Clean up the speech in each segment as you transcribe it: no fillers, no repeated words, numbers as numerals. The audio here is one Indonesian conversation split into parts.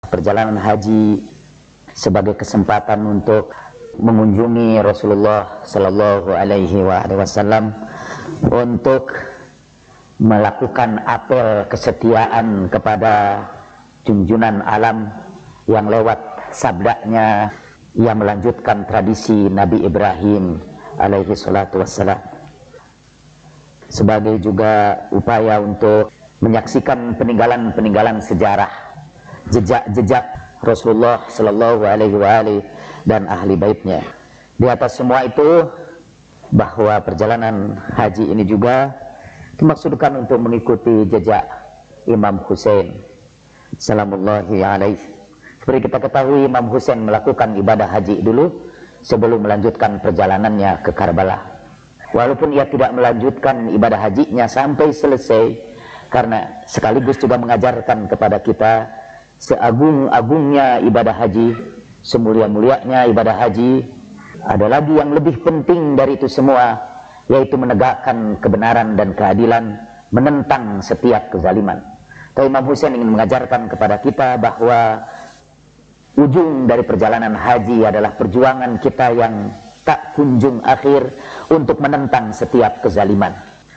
perjalanan haji sebagai kesempatan untuk mengunjungi Rasulullah Sallallahu Alaihi Wasallam, untuk melakukan apel kesetiaan kepada junjunan alam yang lewat sabdanya yang melanjutkan tradisi Nabi Ibrahim alaihi salatu wassalam, sebagai juga upaya untuk menyaksikan peninggalan-peninggalan sejarah, jejak-jejak Rasulullah Sallallahu Alaihi dan ahli baitnya. Di atas semua itu, bahwa perjalanan haji ini juga dimaksudkan untuk mengikuti jejak Imam Husain salamullahi alaihi. Seperti kita ketahui, Imam Husain melakukan ibadah haji dulu sebelum melanjutkan perjalanannya ke Karbala. Walaupun ia tidak melanjutkan ibadah hajinya sampai selesai, karena sekaligus juga mengajarkan kepada kita seagung-agungnya ibadah haji, semulia-mulianya ibadah haji. Ada lagi yang lebih penting dari itu semua, yaitu menegakkan kebenaran dan keadilan, menentang setiap kezaliman. Tapi Imam Husain ingin mengajarkan kepada kita bahwa ujung dari perjalanan haji adalah perjuangan kita yang tak kunjung akhir untuk menentang setiap kezaliman.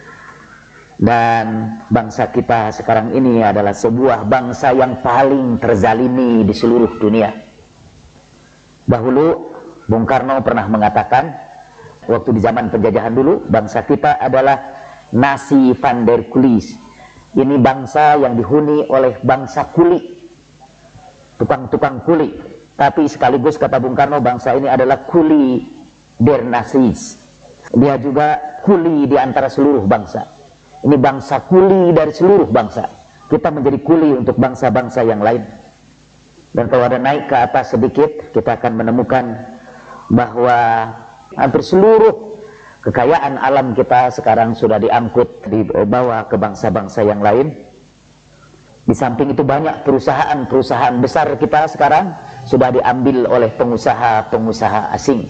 Dan bangsa kita sekarang ini adalah sebuah bangsa yang paling terzalimi di seluruh dunia. Dahulu Bung Karno pernah mengatakan, waktu di zaman penjajahan dulu, bangsa kita adalah nasi van der kulis. Ini bangsa yang dihuni oleh bangsa kuli, tukang-tukang kuli. Tapi sekaligus kata Bung Karno, bangsa ini adalah kuli der nasis. Dia juga kuli di antara seluruh bangsa. Ini bangsa kuli dari seluruh bangsa. Kita menjadi kuli untuk bangsa-bangsa yang lain. Dan kalau ada naik ke atas sedikit, kita akan menemukan bahwa hampir seluruh kekayaan alam kita sekarang sudah diangkut, dibawa ke bangsa-bangsa yang lain. Di samping itu banyak perusahaan-perusahaan besar kita sekarang sudah diambil oleh pengusaha-pengusaha asing.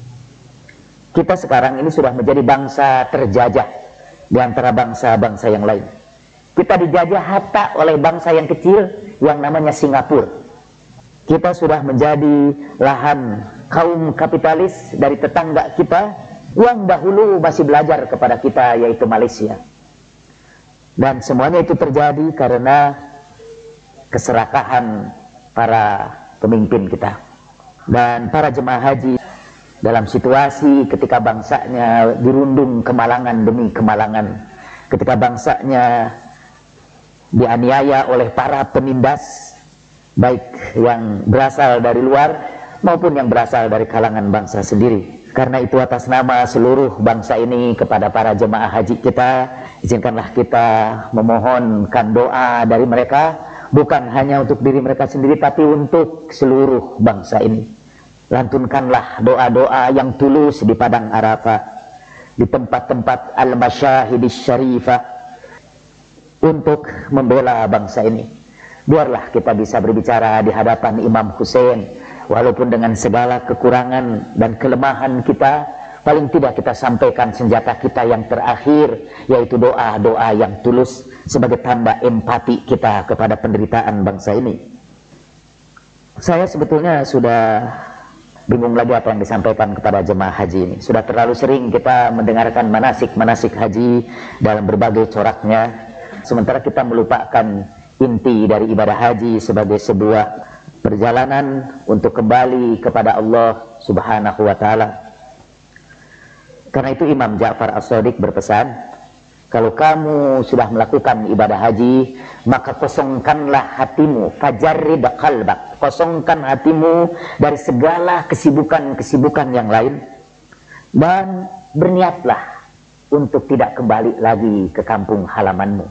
Kita sekarang ini sudah menjadi bangsa terjajah di antara bangsa-bangsa yang lain. Kita dijajah hatta oleh bangsa yang kecil yang namanya Singapura. Kita sudah menjadi lahan kaum kapitalis dari tetangga kita yang dahulu masih belajar kepada kita, yaitu Malaysia. Dan semuanya itu terjadi karena keserakahan para pemimpin kita. Dan para jemaah haji dalam situasi ketika bangsanya dirundung kemalangan demi kemalangan, ketika bangsanya dianiaya oleh para penindas, baik yang berasal dari luar maupun yang berasal dari kalangan bangsa sendiri. Karena itu, atas nama seluruh bangsa ini kepada para jemaah haji kita, izinkanlah kita memohonkan doa dari mereka, bukan hanya untuk diri mereka sendiri, tapi untuk seluruh bangsa ini. Lantunkanlah doa-doa yang tulus di padang Arafah, di tempat-tempat al-masyahidis syarifah, untuk membela bangsa ini. Biarlah kita bisa berbicara di hadapan Imam Husain, walaupun dengan segala kekurangan dan kelemahan kita, paling tidak kita sampaikan senjata kita yang terakhir, yaitu doa-doa yang tulus sebagai tanda empati kita kepada penderitaan bangsa ini. Saya sebetulnya sudah bingung lagi apa yang disampaikan kepada jemaah haji ini. Sudah terlalu sering kita mendengarkan manasik-manasik haji dalam berbagai coraknya, sementara kita melupakan inti dari ibadah haji sebagai sebuah perjalanan untuk kembali kepada Allah Subhanahu wa ta'ala. Karena itu Imam Ja'far As-Shadiq berpesan, kalau kamu sudah melakukan ibadah haji, maka kosongkanlah hatimu, fajarrid qalbak, kosongkan hatimu dari segala kesibukan-kesibukan yang lain, dan berniatlah untuk tidak kembali lagi ke kampung halamanmu.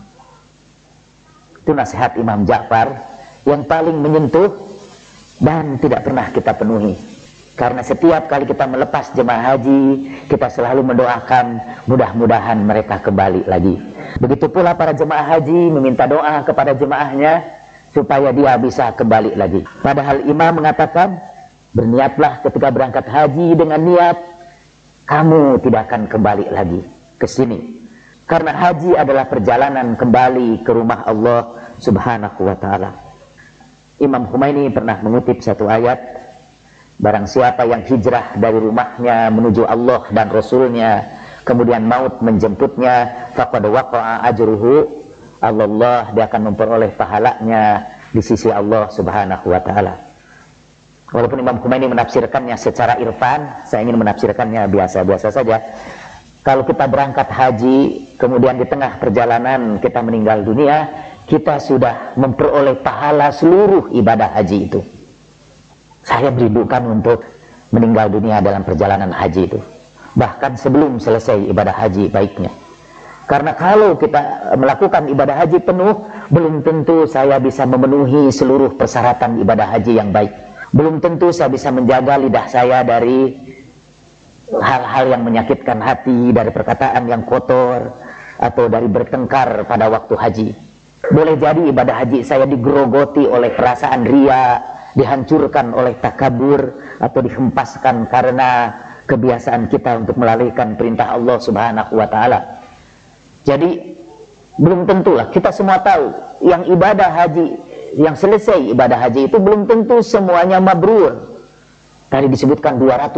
Itu nasihat Imam Ja'far yang paling menyentuh dan tidak pernah kita penuhi. Karena setiap kali kita melepas jemaah haji, kita selalu mendoakan mudah-mudahan mereka kembali lagi. Begitu pula para jemaah haji meminta doa kepada jemaahnya supaya dia bisa kembali lagi. Padahal Imam mengatakan, berniatlah ketika berangkat haji dengan niat kamu tidak akan kembali lagi ke sini. Karena haji adalah perjalanan kembali ke rumah Allah Subhanahu wa ta'ala. Imam Khomeini pernah mengutip satu ayat, barang siapa yang hijrah dari rumahnya menuju Allah dan Rasulnya, kemudian maut menjemputnya, faqad waqa'a ajruhu Allah, dia akan memperoleh pahalanya di sisi Allah subhanahu wa ta'ala. Walaupun Imam Khomeini menafsirkannya secara irfan, saya ingin menafsirkannya biasa-biasa saja. Kalau kita berangkat haji, kemudian di tengah perjalanan kita meninggal dunia, kita sudah memperoleh pahala seluruh ibadah haji itu. Saya merindukan untuk meninggal dunia dalam perjalanan haji itu, bahkan sebelum selesai ibadah haji baiknya. Karena kalau kita melakukan ibadah haji penuh, belum tentu saya bisa memenuhi seluruh persyaratan ibadah haji yang baik. Belum tentu saya bisa menjaga lidah saya dari hal-hal yang menyakitkan hati, dari perkataan yang kotor, atau dari bertengkar pada waktu haji. Boleh jadi ibadah haji saya digerogoti oleh perasaan ria, dihancurkan oleh takabur, atau dihempaskan karena kebiasaan kita untuk melalaikan perintah Allah subhanahu wa ta'ala. Jadi belum tentulah, kita semua tahu yang ibadah haji, yang selesai ibadah haji itu belum tentu semuanya mabrur. Tadi disebutkan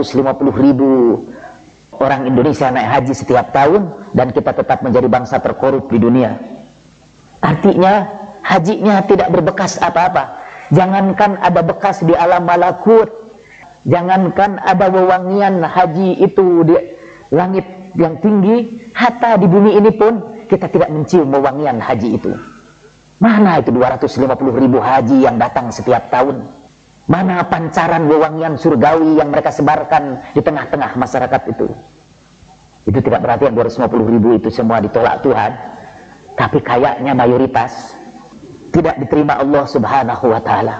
250.000 orang Indonesia naik haji setiap tahun, dan kita tetap menjadi bangsa terkorup di dunia. Artinya hajinya tidak berbekas apa-apa. Jangankan ada bekas di alam malakut, jangankan ada wewangian haji itu di langit yang tinggi, hatta di bumi ini pun kita tidak mencium wewangian haji itu. Mana itu 250.000 haji yang datang setiap tahun? Mana pancaran wewangian surgawi yang mereka sebarkan di tengah-tengah masyarakat itu? Itu tidak berarti yang 250.000 itu semua ditolak Tuhan, tapi kayaknya mayoritas tidak diterima Allah subhanahu wa ta'ala.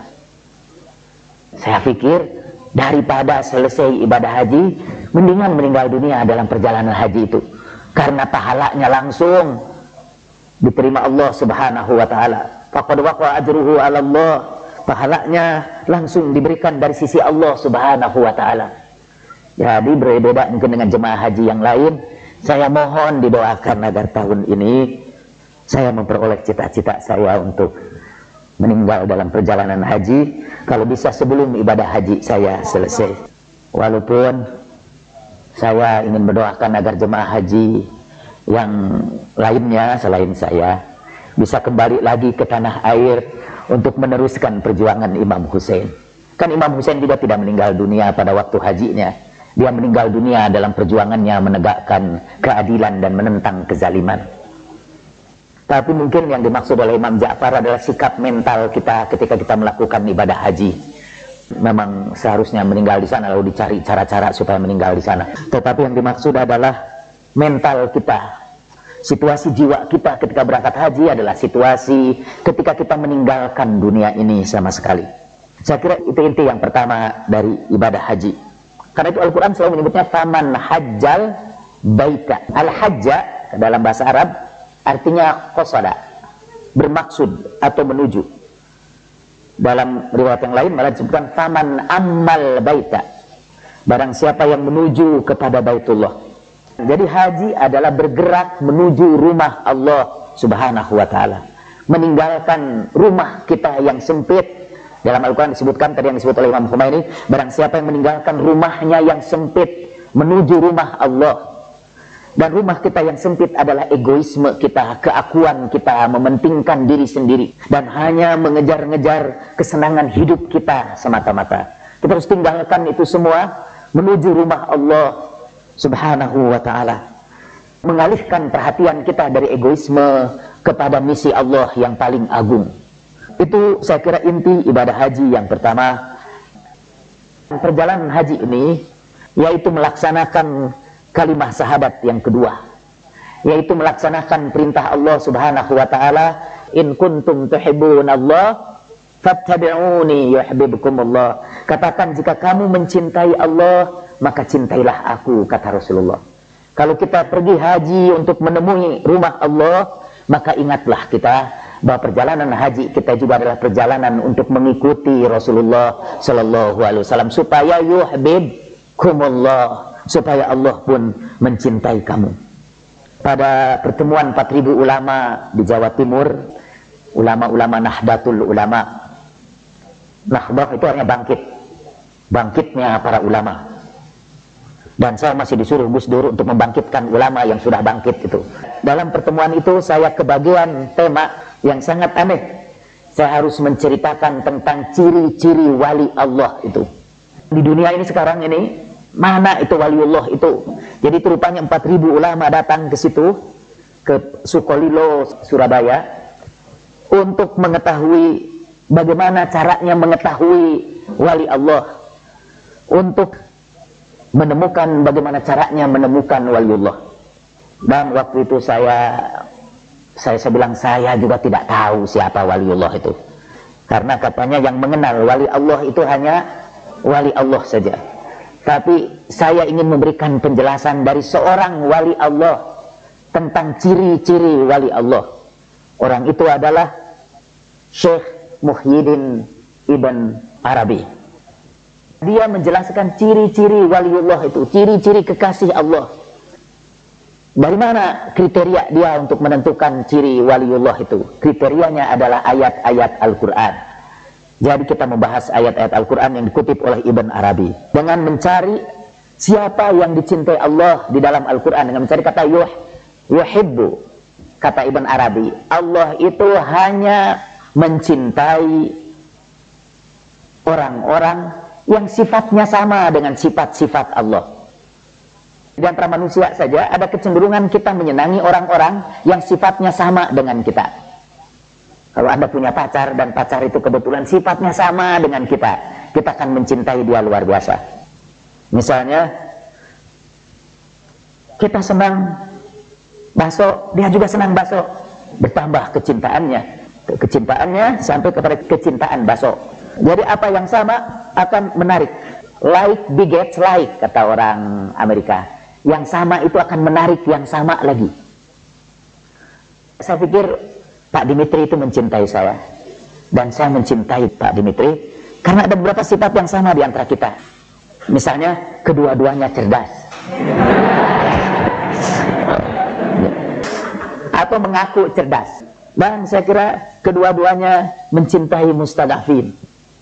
Saya pikir daripada selesai ibadah haji, mendingan meninggal dunia dalam perjalanan haji itu, karena pahalanya langsung diterima Allah subhanahu wa ta'ala. Faqad waqa'a ajruhu 'ala Allah, pahalanya langsung diberikan dari sisi Allah subhanahu wa ta'ala. Jadi berbeda mungkin dengan jemaah haji yang lain. Saya mohon didoakan agar tahun ini saya memperoleh cita-cita saya untuk meninggal dalam perjalanan haji, kalau bisa sebelum ibadah haji saya selesai. Walaupun saya ingin mendoakan agar jemaah haji yang lainnya selain saya bisa kembali lagi ke tanah air untuk meneruskan perjuangan Imam Hussein. Kan Imam Hussein juga tidak meninggal dunia pada waktu hajinya. Dia meninggal dunia dalam perjuangannya menegakkan keadilan dan menentang kezaliman. Tapi mungkin yang dimaksud oleh Imam Ja'far adalah sikap mental kita ketika kita melakukan ibadah haji. Memang seharusnya meninggal di sana, lalu dicari cara-cara supaya meninggal di sana. Tetapi yang dimaksud adalah mental kita. Situasi jiwa kita ketika berangkat haji adalah situasi ketika kita meninggalkan dunia ini sama sekali. Saya kira itu inti yang pertama dari ibadah haji. Karena itu Al-Quran selalu menyebutnya faman hajjal baita. Al-hajja dalam bahasa Arab artinya qasada, bermaksud atau menuju. Dalam riwayat yang lain malah disebutkan faman ammal baita, barang siapa yang menuju kepada Baitullah. Jadi haji adalah bergerak menuju rumah Allah subhanahu wa ta'ala, meninggalkan rumah kita yang sempit. Dalam Al-Quran disebutkan, tadi yang disebut oleh Imam Khomeini, barang siapa yang meninggalkan rumahnya yang sempit menuju rumah Allah. Dan rumah kita yang sempit adalah egoisme kita, keakuan kita, mementingkan diri sendiri, dan hanya mengejar-ngejar kesenangan hidup kita semata-mata. Kita harus tinggalkan itu semua menuju rumah Allah subhanahu wa ta'ala, mengalihkan perhatian kita dari egoisme kepada misi Allah yang paling agung. Itu saya kira inti ibadah haji yang pertama. Perjalanan haji ini yaitu melaksanakan kalimah syahadat yang kedua, yaitu melaksanakan perintah Allah subhanahu wa ta'ala, in kuntum tuhibbunallah fattabi'uni yuhibbukumullah. Katakan jika kamu mencintai Allah, maka cintailah aku, kata Rasulullah. Kalau kita pergi haji untuk menemui rumah Allah, maka ingatlah kita bahwa perjalanan haji kita juga adalah perjalanan untuk mengikuti Rasulullah sallallahu alaihi wasallam, supaya yuhibbukumullah, supaya Allah pun mencintai kamu. Pada pertemuan 4.000 ulama di Jawa Timur, ulama-ulama Nahdlatul Ulama, Nahdah itu artinya bangkit, bangkitnya para ulama. Dan saya masih disuruh Gus Dur untuk membangkitkan ulama yang sudah bangkit itu. Dalam pertemuan itu saya kebagian tema yang sangat aneh. Saya harus menceritakan tentang ciri-ciri wali Allah itu. Di dunia ini sekarang ini, mana itu waliullah itu? Jadi rupanya 4.000 ulama datang ke situ, ke Sukolilo, Surabaya, untuk mengetahui bagaimana caranya mengetahui wali Allah, untuk menemukan bagaimana caranya menemukan waliullah. Dan waktu itu saya bilang saya juga tidak tahu siapa waliullah itu, karena katanya yang mengenal wali Allah itu hanya wali Allah saja. Tapi saya ingin memberikan penjelasan dari seorang wali Allah tentang ciri-ciri wali Allah. Orang itu adalah Syekh Muhyiddin Ibn Arabi. Dia menjelaskan ciri-ciri waliullah itu, ciri-ciri kekasih Allah. Dari mana kriteria dia untuk menentukan ciri waliullah itu? Kriterianya adalah ayat-ayat Al-Quran. Jadi kita membahas ayat-ayat Al-Quran yang dikutip oleh Ibn Arabi. Dengan mencari siapa yang dicintai Allah di dalam Al-Quran. Dengan mencari kata yuhibbu. Kata Ibn Arabi, Allah itu hanya mencintai orang-orang yang sifatnya sama dengan sifat-sifat Allah. Di antara manusia saja ada kecenderungan kita menyenangi orang-orang yang sifatnya sama dengan kita. Kalau Anda punya pacar dan pacar itu kebetulan sifatnya sama dengan kita akan mencintai dia luar biasa. Misalnya kita senang bakso, dia juga senang bakso, bertambah kecintaannya sampai kepada kecintaan bakso. Jadi apa yang sama akan menarik. Like begets like, kata orang Amerika. Yang sama itu akan menarik yang sama lagi. Saya pikir Pak Dimitri itu mencintai saya, dan saya mencintai Pak Dimitri karena ada beberapa sifat yang sama di antara kita. Misalnya kedua-duanya cerdas, atau mengaku cerdas. Dan saya kira kedua-duanya mencintai mustadafin.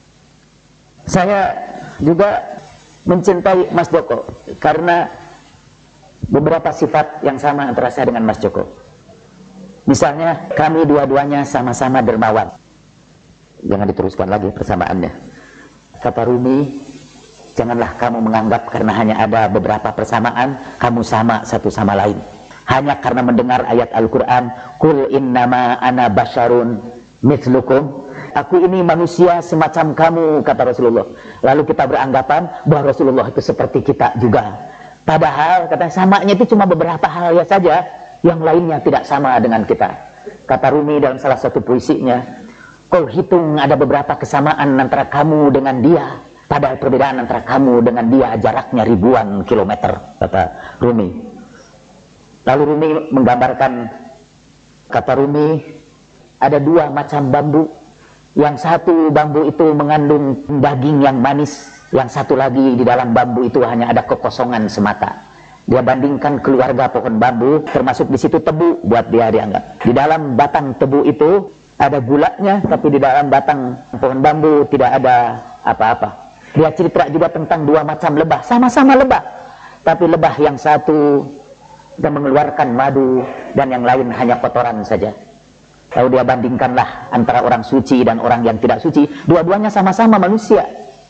Saya juga mencintai Mas Joko karena beberapa sifat yang sama antara saya dengan Mas Joko. Misalnya kami dua-duanya sama-sama dermawan. Jangan diteruskan lagi persamaannya. Kata Rumi, janganlah kamu menganggap karena hanya ada beberapa persamaan kamu sama satu sama lain. Hanya karena mendengar ayat Al-Quran, Qul innama ana basyarun mithlukum, aku ini manusia semacam kamu, kata Rasulullah. Lalu kita beranggapan bahwa Rasulullah itu seperti kita juga. Padahal kata samanya itu cuma beberapa hal ya saja, yang lainnya tidak sama dengan kita. Kata Rumi dalam salah satu puisinya, kau hitung ada beberapa kesamaan antara kamu dengan dia, padahal perbedaan antara kamu dengan dia jaraknya ribuan kilometer, kata Rumi. Lalu Rumi menggambarkan, kata Rumi, ada dua macam bambu. Yang satu bambu itu mengandung daging yang manis, yang satu lagi di dalam bambu itu hanya ada kekosongan semata. Dia bandingkan keluarga pohon bambu, termasuk di situ tebu buat dia dianggap. Di dalam batang tebu itu ada gulanya, tapi di dalam batang pohon bambu tidak ada apa-apa. Dia cerita juga tentang dua macam lebah, sama-sama lebah, tapi lebah yang satu dan mengeluarkan madu dan yang lain hanya kotoran saja. Lalu dia bandingkanlah antara orang suci dan orang yang tidak suci. Dua-duanya sama-sama manusia.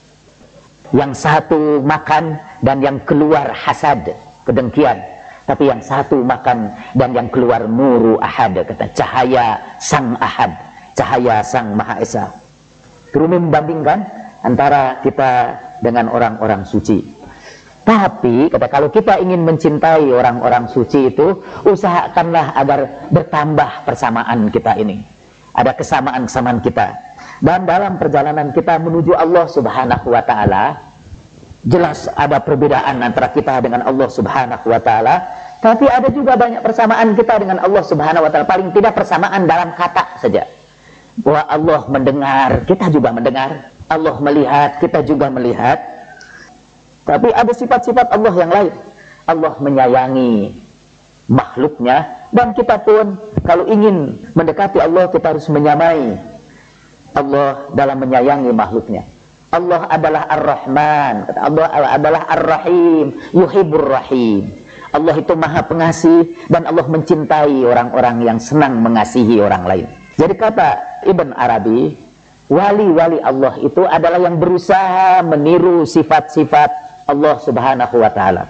Yang satu makan dan yang keluar hasad, kedengkian. Tapi yang satu makan dan yang keluar nuru ahad, kata cahaya sang ahad, cahaya sang Maha Esa. Rumi membandingkan antara kita dengan orang-orang suci. Tapi kata kalau kita ingin mencintai orang-orang suci itu, usahakanlah agar bertambah persamaan kita ini. Ada kesamaan-kesamaan kita. Dan dalam perjalanan kita menuju Allah Subhanahu wa Ta'ala, jelas ada perbedaan antara kita dengan Allah Subhanahu wa Ta'ala, tapi ada juga banyak persamaan kita dengan Allah Subhanahu wa Ta'ala. Paling tidak persamaan dalam kata saja. Bahwa Allah mendengar, kita juga mendengar. Allah melihat, kita juga melihat. Tapi ada sifat-sifat Allah yang lain. Allah menyayangi makhluknya, dan kita pun kalau ingin mendekati Allah kita harus menyamai Allah dalam menyayangi makhluknya. Allah adalah Ar-Rahman, Allah adalah Ar-Rahim, yuhibbur rahim. Allah itu maha pengasih dan Allah mencintai orang-orang yang senang mengasihi orang lain. Jadi kata Ibn Arabi, wali-wali Allah itu adalah yang berusaha meniru sifat-sifat Allah Subhanahu wa Ta'ala.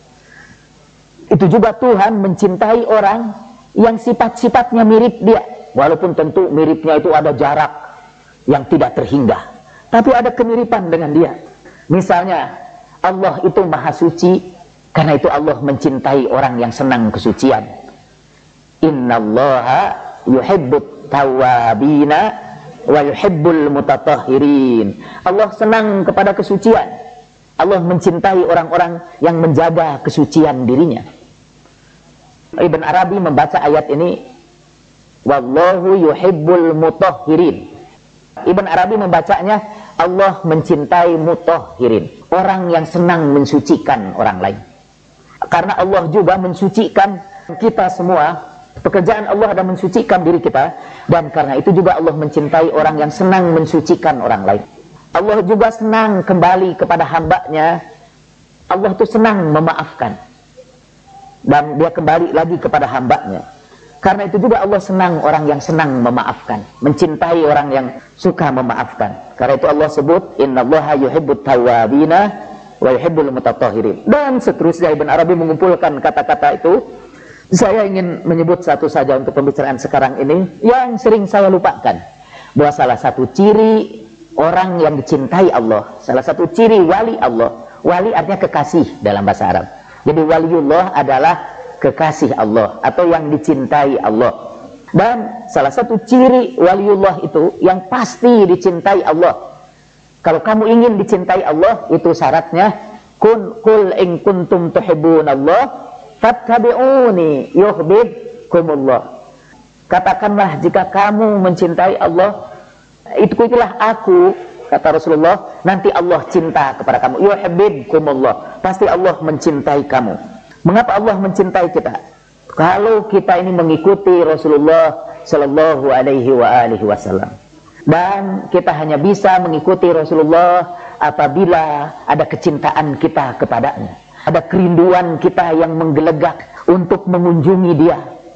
Itu juga Tuhan mencintai orang yang sifat-sifatnya mirip dia, walaupun tentu miripnya itu ada jarak yang tidak terhingga, tapi ada kemiripan dengan dia. Misalnya Allah itu maha suci, karena itu Allah mencintai orang yang senang kesucian. Innallaha yuhibbut tawwabina wa yuhibbul mutatahhirin. Allah senang kepada kesucian. Allah mencintai orang-orang yang menjaga kesucian dirinya. Ibn Arabi membaca ayat ini, wallahu yuhibbul mutahhirin. Ibn Arabi membacanya, Allah mencintai mutahhirin, orang yang senang mensucikan orang lain. Karena Allah juga mensucikan kita semua, pekerjaan Allah adalah mensucikan diri kita, dan karena itu juga Allah mencintai orang yang senang mensucikan orang lain. Allah juga senang kembali kepada hambanya. Allah itu senang memaafkan, dan dia kembali lagi kepada hambanya. Karena itu juga Allah senang orang yang senang memaafkan, mencintai orang yang suka memaafkan. Karena itu Allah sebut, innallaha yuhibbut tawwabina wa yuhibbul mutatahhirin. Dan seterusnya Ibn Arabi mengumpulkan kata-kata itu. Saya ingin menyebut satu saja untuk pembicaraan sekarang ini yang sering saya lupakan, bahwa salah satu ciri orang yang dicintai Allah, salah satu ciri wali Allah, wali artinya kekasih dalam bahasa Arab. Jadi waliullah adalah kekasih Allah atau yang dicintai Allah. Dan salah satu ciri waliullah itu yang pasti dicintai Allah. Kalau kamu ingin dicintai Allah, itu syaratnya kul in kuntum tuhibbunallah fattabi'uni yuhibbukumullah. Katakanlah jika kamu mencintai Allah, itulah aku, kata Rasulullah, nanti Allah cinta kepada kamu. Yuhibbukumullah, pasti Allah mencintai kamu. Mengapa Allah mencintai kita? Kalau kita ini mengikuti Rasulullah Sallallahu Alaihi Wasallam, dan kita hanya bisa mengikuti Rasulullah apabila ada kecintaan kita kepadanya, ada kerinduan kita yang menggelegak untuk mengunjungi dia.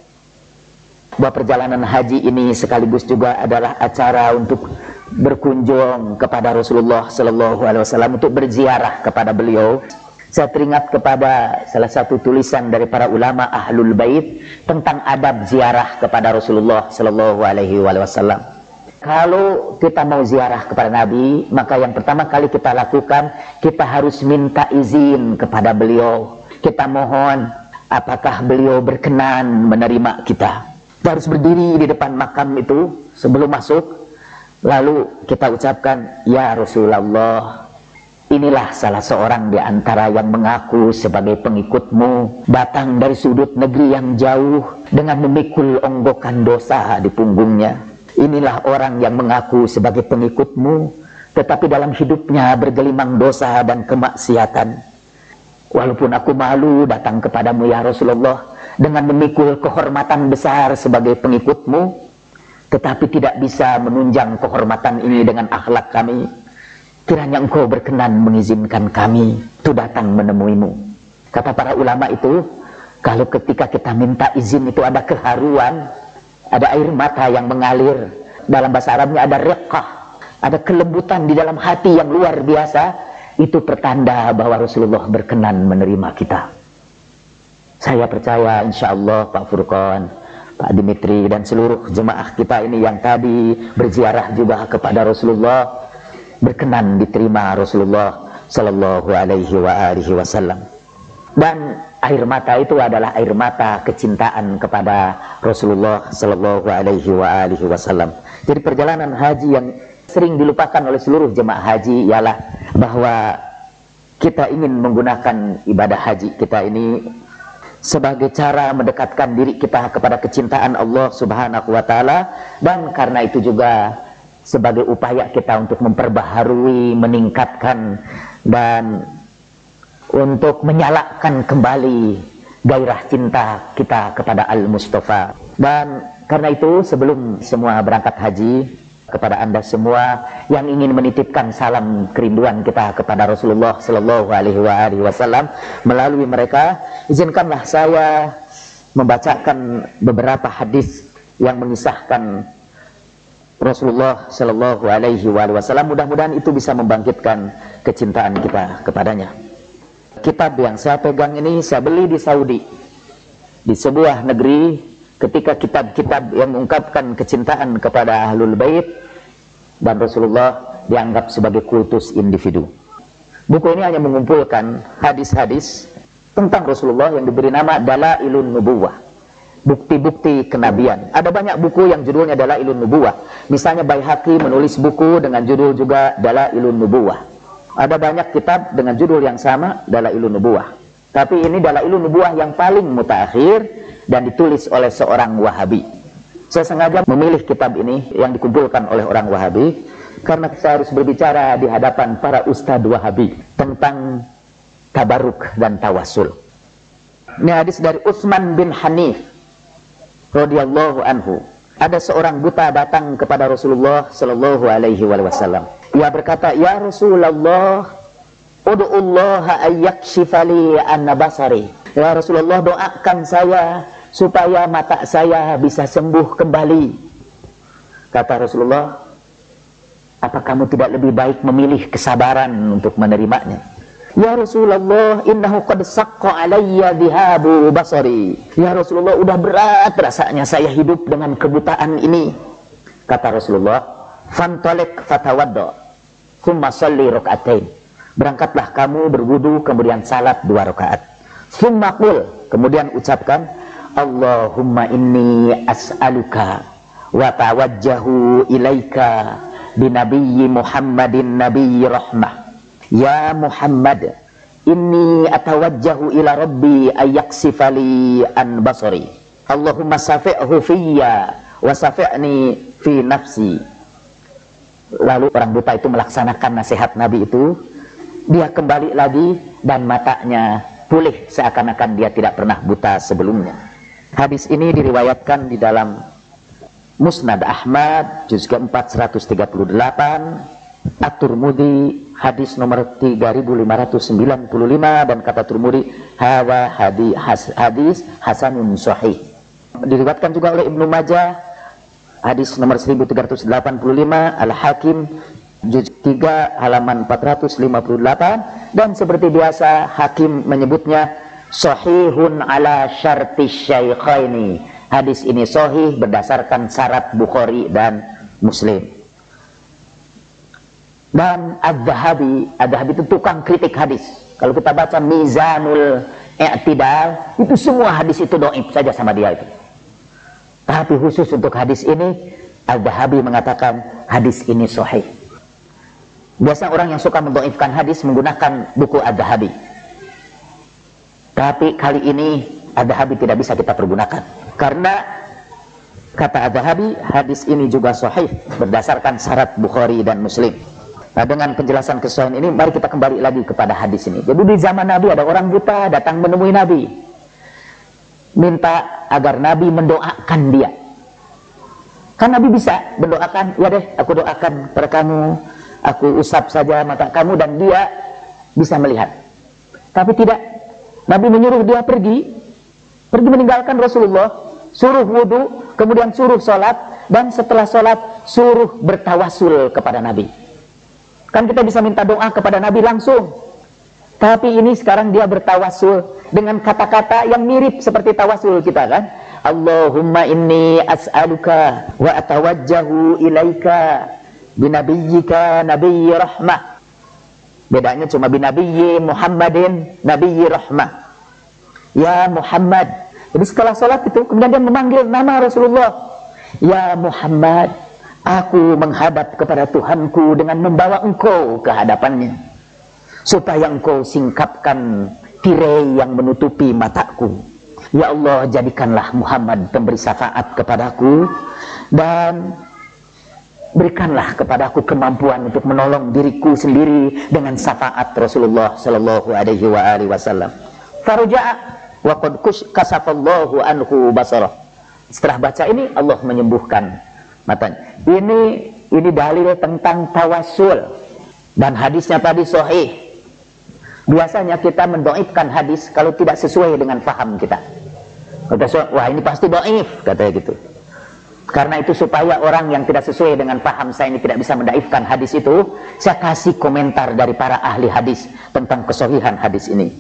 Bahwa perjalanan haji ini sekaligus juga adalah acara untuk berkunjung kepada Rasulullah Sallallahu Alaihi Wasallam, untuk berziarah kepada beliau. Saya teringat kepada salah satu tulisan dari para ulama Ahlul Bait tentang adab ziarah kepada Rasulullah Sallallahu Alaihi Wasallam. Kalau kita mau ziarah kepada Nabi, maka yang pertama kali kita lakukan, kita harus minta izin kepada beliau. Kita mohon, apakah beliau berkenan menerima kita. Kita harus berdiri di depan makam itu sebelum masuk, lalu kita ucapkan, ya Rasulullah, inilah salah seorang di antara yang mengaku sebagai pengikutmu, datang dari sudut negeri yang jauh dengan memikul onggokan dosa di punggungnya. Inilah orang yang mengaku sebagai pengikutmu, tetapi dalam hidupnya bergelimang dosa dan kemaksiatan. Walaupun aku malu datang kepadamu ya Rasulullah dengan memikul kehormatan besar sebagai pengikutmu, tetapi tidak bisa menunjang kehormatan ini dengan akhlak kami. Kiranya engkau berkenan mengizinkan kami itu datang menemuimu. Kata para ulama itu, kalau ketika kita minta izin itu ada keharuan, ada air mata yang mengalir. Dalam bahasa Arabnya ada riqqah, ada kelembutan di dalam hati yang luar biasa. Itu pertanda bahwa Rasulullah berkenan menerima kita. Saya percaya insya Allah Pak Furqan, Pak Dimitri dan seluruh jemaah kita ini yang tadi berziarah juga kepada Rasulullah, berkenan diterima Rasulullah Sallallahu Alaihi Wasallam. Dan air mata itu adalah air mata kecintaan kepada Rasulullah Sallallahu Alaihi Wasallam. Jadi perjalanan haji yang sering dilupakan oleh seluruh jemaah haji ialah bahwa kita ingin menggunakan ibadah haji kita ini sebagai cara mendekatkan diri kita kepada kecintaan Allah Subhanahu wa Ta'ala, dan karena itu juga sebagai upaya kita untuk memperbaharui, meningkatkan, dan untuk menyalakan kembali gairah cinta kita kepada Al-Mustafa. Dan karena itu sebelum semua berangkat haji, kepada Anda semua yang ingin menitipkan salam kerinduan kita kepada Rasulullah Sallallahu Alaihi Wasallam melalui mereka. Izinkanlah saya membacakan beberapa hadis yang mengisahkan Rasulullah Sallallahu Alaihi Wasallam. Mudah-mudahan itu bisa membangkitkan kecintaan kita kepadanya. Kitab yang saya pegang ini saya beli di Saudi, di sebuah negeri. Ketika kitab-kitab yang mengungkapkan kecintaan kepada Ahlul Bait dan Rasulullah dianggap sebagai kultus individu. Buku ini hanya mengumpulkan hadis-hadis tentang Rasulullah yang diberi nama Dalailun Nubuwah, bukti-bukti kenabian. Ada banyak buku yang judulnya Dalailun Nubuwah. Misalnya Baihaqi menulis buku dengan judul juga Dalailun Nubuwah. Ada banyak kitab dengan judul yang sama, Dalailun Nubuwah. Tapi ini Dalailun Nubuwah yang paling mutaakhir dan ditulis oleh seorang Wahabi. Saya sengaja memilih kitab ini yang dikumpulkan oleh orang Wahabi karena saya harus berbicara di hadapan para ustadz Wahabi tentang tabaruk dan tawasul. Ini hadis dari Utsman bin Hanif radhiyallahu anhu. Ada seorang buta datang kepada Rasulullah Sallallahu Alaihi Wasallam. Ia berkata, "Ya Rasulullah, ud'ullaha ayyakshifali an basari." Ya Rasulullah, doakan saya supaya mata saya bisa sembuh kembali. Kata Rasulullah, apa kamu tidak lebih baik memilih kesabaran untuk menerimanya? Ya Rasulullah, innahu qad saqqa alayya dhihabu basari. Ya Rasulullah, udah berat rasanya saya hidup dengan kebutaan ini. Kata Rasulullah, fantalik fatawadda thumma shalli rak'atain. Berangkatlah kamu berwudu kemudian salat 2 rakaat. Thumma qul, kemudian ucapkan, Allahumma inni as'aluka wa tawajjahu ilaika binabiyyi Muhammadin nabiyyi rahmah. Ya Muhammad, inni atawajjahu ila rabbi ayyaksifali an basari. Allahumma safi'hu fiyya wa safi'ni fi nafsi. Lalu orang buta itu melaksanakan nasihat Nabi itu. Dia kembali lagi dan matanya pulih seakan-akan dia tidak pernah buta sebelumnya. Hadis ini diriwayatkan di dalam Musnad Ahmad juz keempat 138, At-Tirmidzi hadis nomor 3595 dan kata Tirmidzi hawa hadis hasanun sahih. Diriwayatkan juga oleh Ibnu Majah hadis nomor 1385, Al-Hakim juz 3 halaman 458, dan seperti biasa Hakim menyebutnya sahihun ala syarti syaikhaini. Hadis ini sahih berdasarkan syarat Bukhari dan Muslim. Dan Adz-Dzahabi itu tukang kritik hadis. Kalau kita baca Mizanul I'tidal, itu semua hadis itu dhaif saja sama dia itu. Tapi khusus untuk hadis ini Adz-Dzahabi mengatakan hadis ini sahih. Biasa orang yang suka mendhaifkan hadis menggunakan buku Adz-Dzahabi. Tapi kali ini Adz-Dzahabi tidak bisa kita pergunakan. Karena kata Adz-Dzahabi, hadis ini juga sahih berdasarkan syarat Bukhari dan Muslim. Nah, dengan penjelasan kesahihan ini, mari kita kembali lagi kepada hadis ini. Jadi di zaman Nabi ada orang buta datang menemui Nabi. Minta agar Nabi mendoakan dia. Kan Nabi bisa mendoakan, ya deh aku doakan pada kamu. Aku usap saja mata kamu dan dia bisa melihat. Tapi tidak, Nabi menyuruh dia pergi meninggalkan Rasulullah, suruh wudu, kemudian suruh sholat, dan setelah sholat suruh bertawasul kepada Nabi. Kan kita bisa minta doa kepada Nabi langsung, tapi ini sekarang dia bertawasul dengan kata-kata yang mirip seperti tawasul kita kan. Allahumma inni as'aluka wa atawajjahu ilaika binabiyyika nabiyyi rahmah. Bedanya cuma binabiyyi Muhammadin nabiyyi rahmah. Ya Muhammad. Jadi setelah sholat itu kemudian dia memanggil nama Rasulullah. Ya Muhammad, aku menghadap kepada Tuhanku dengan membawa engkau ke hadapannya, supaya engkau singkapkan tirai yang menutupi mataku. Ya Allah, jadikanlah Muhammad pemberi syafaat kepadaku, dan berikanlah kepadaku kemampuan untuk menolong diriku sendiri dengan syafaat Rasulullah Sallallahu Alaihi Wasallam. Faruja'a wa qad kasafallahu anhu basarah. Setelah baca ini Allah menyembuhkan matanya. Ini Ini dalil tentang tawassul. Dan hadisnya tadi sahih. Biasanya kita mendoifkan hadis kalau tidak sesuai dengan paham kita. Kata, wah ini pasti doif, katanya gitu. Karena itu supaya orang yang tidak sesuai dengan paham saya ini tidak bisa mendaifkan hadis itu, saya kasih komentar dari para ahli hadis tentang kesahihan hadis ini.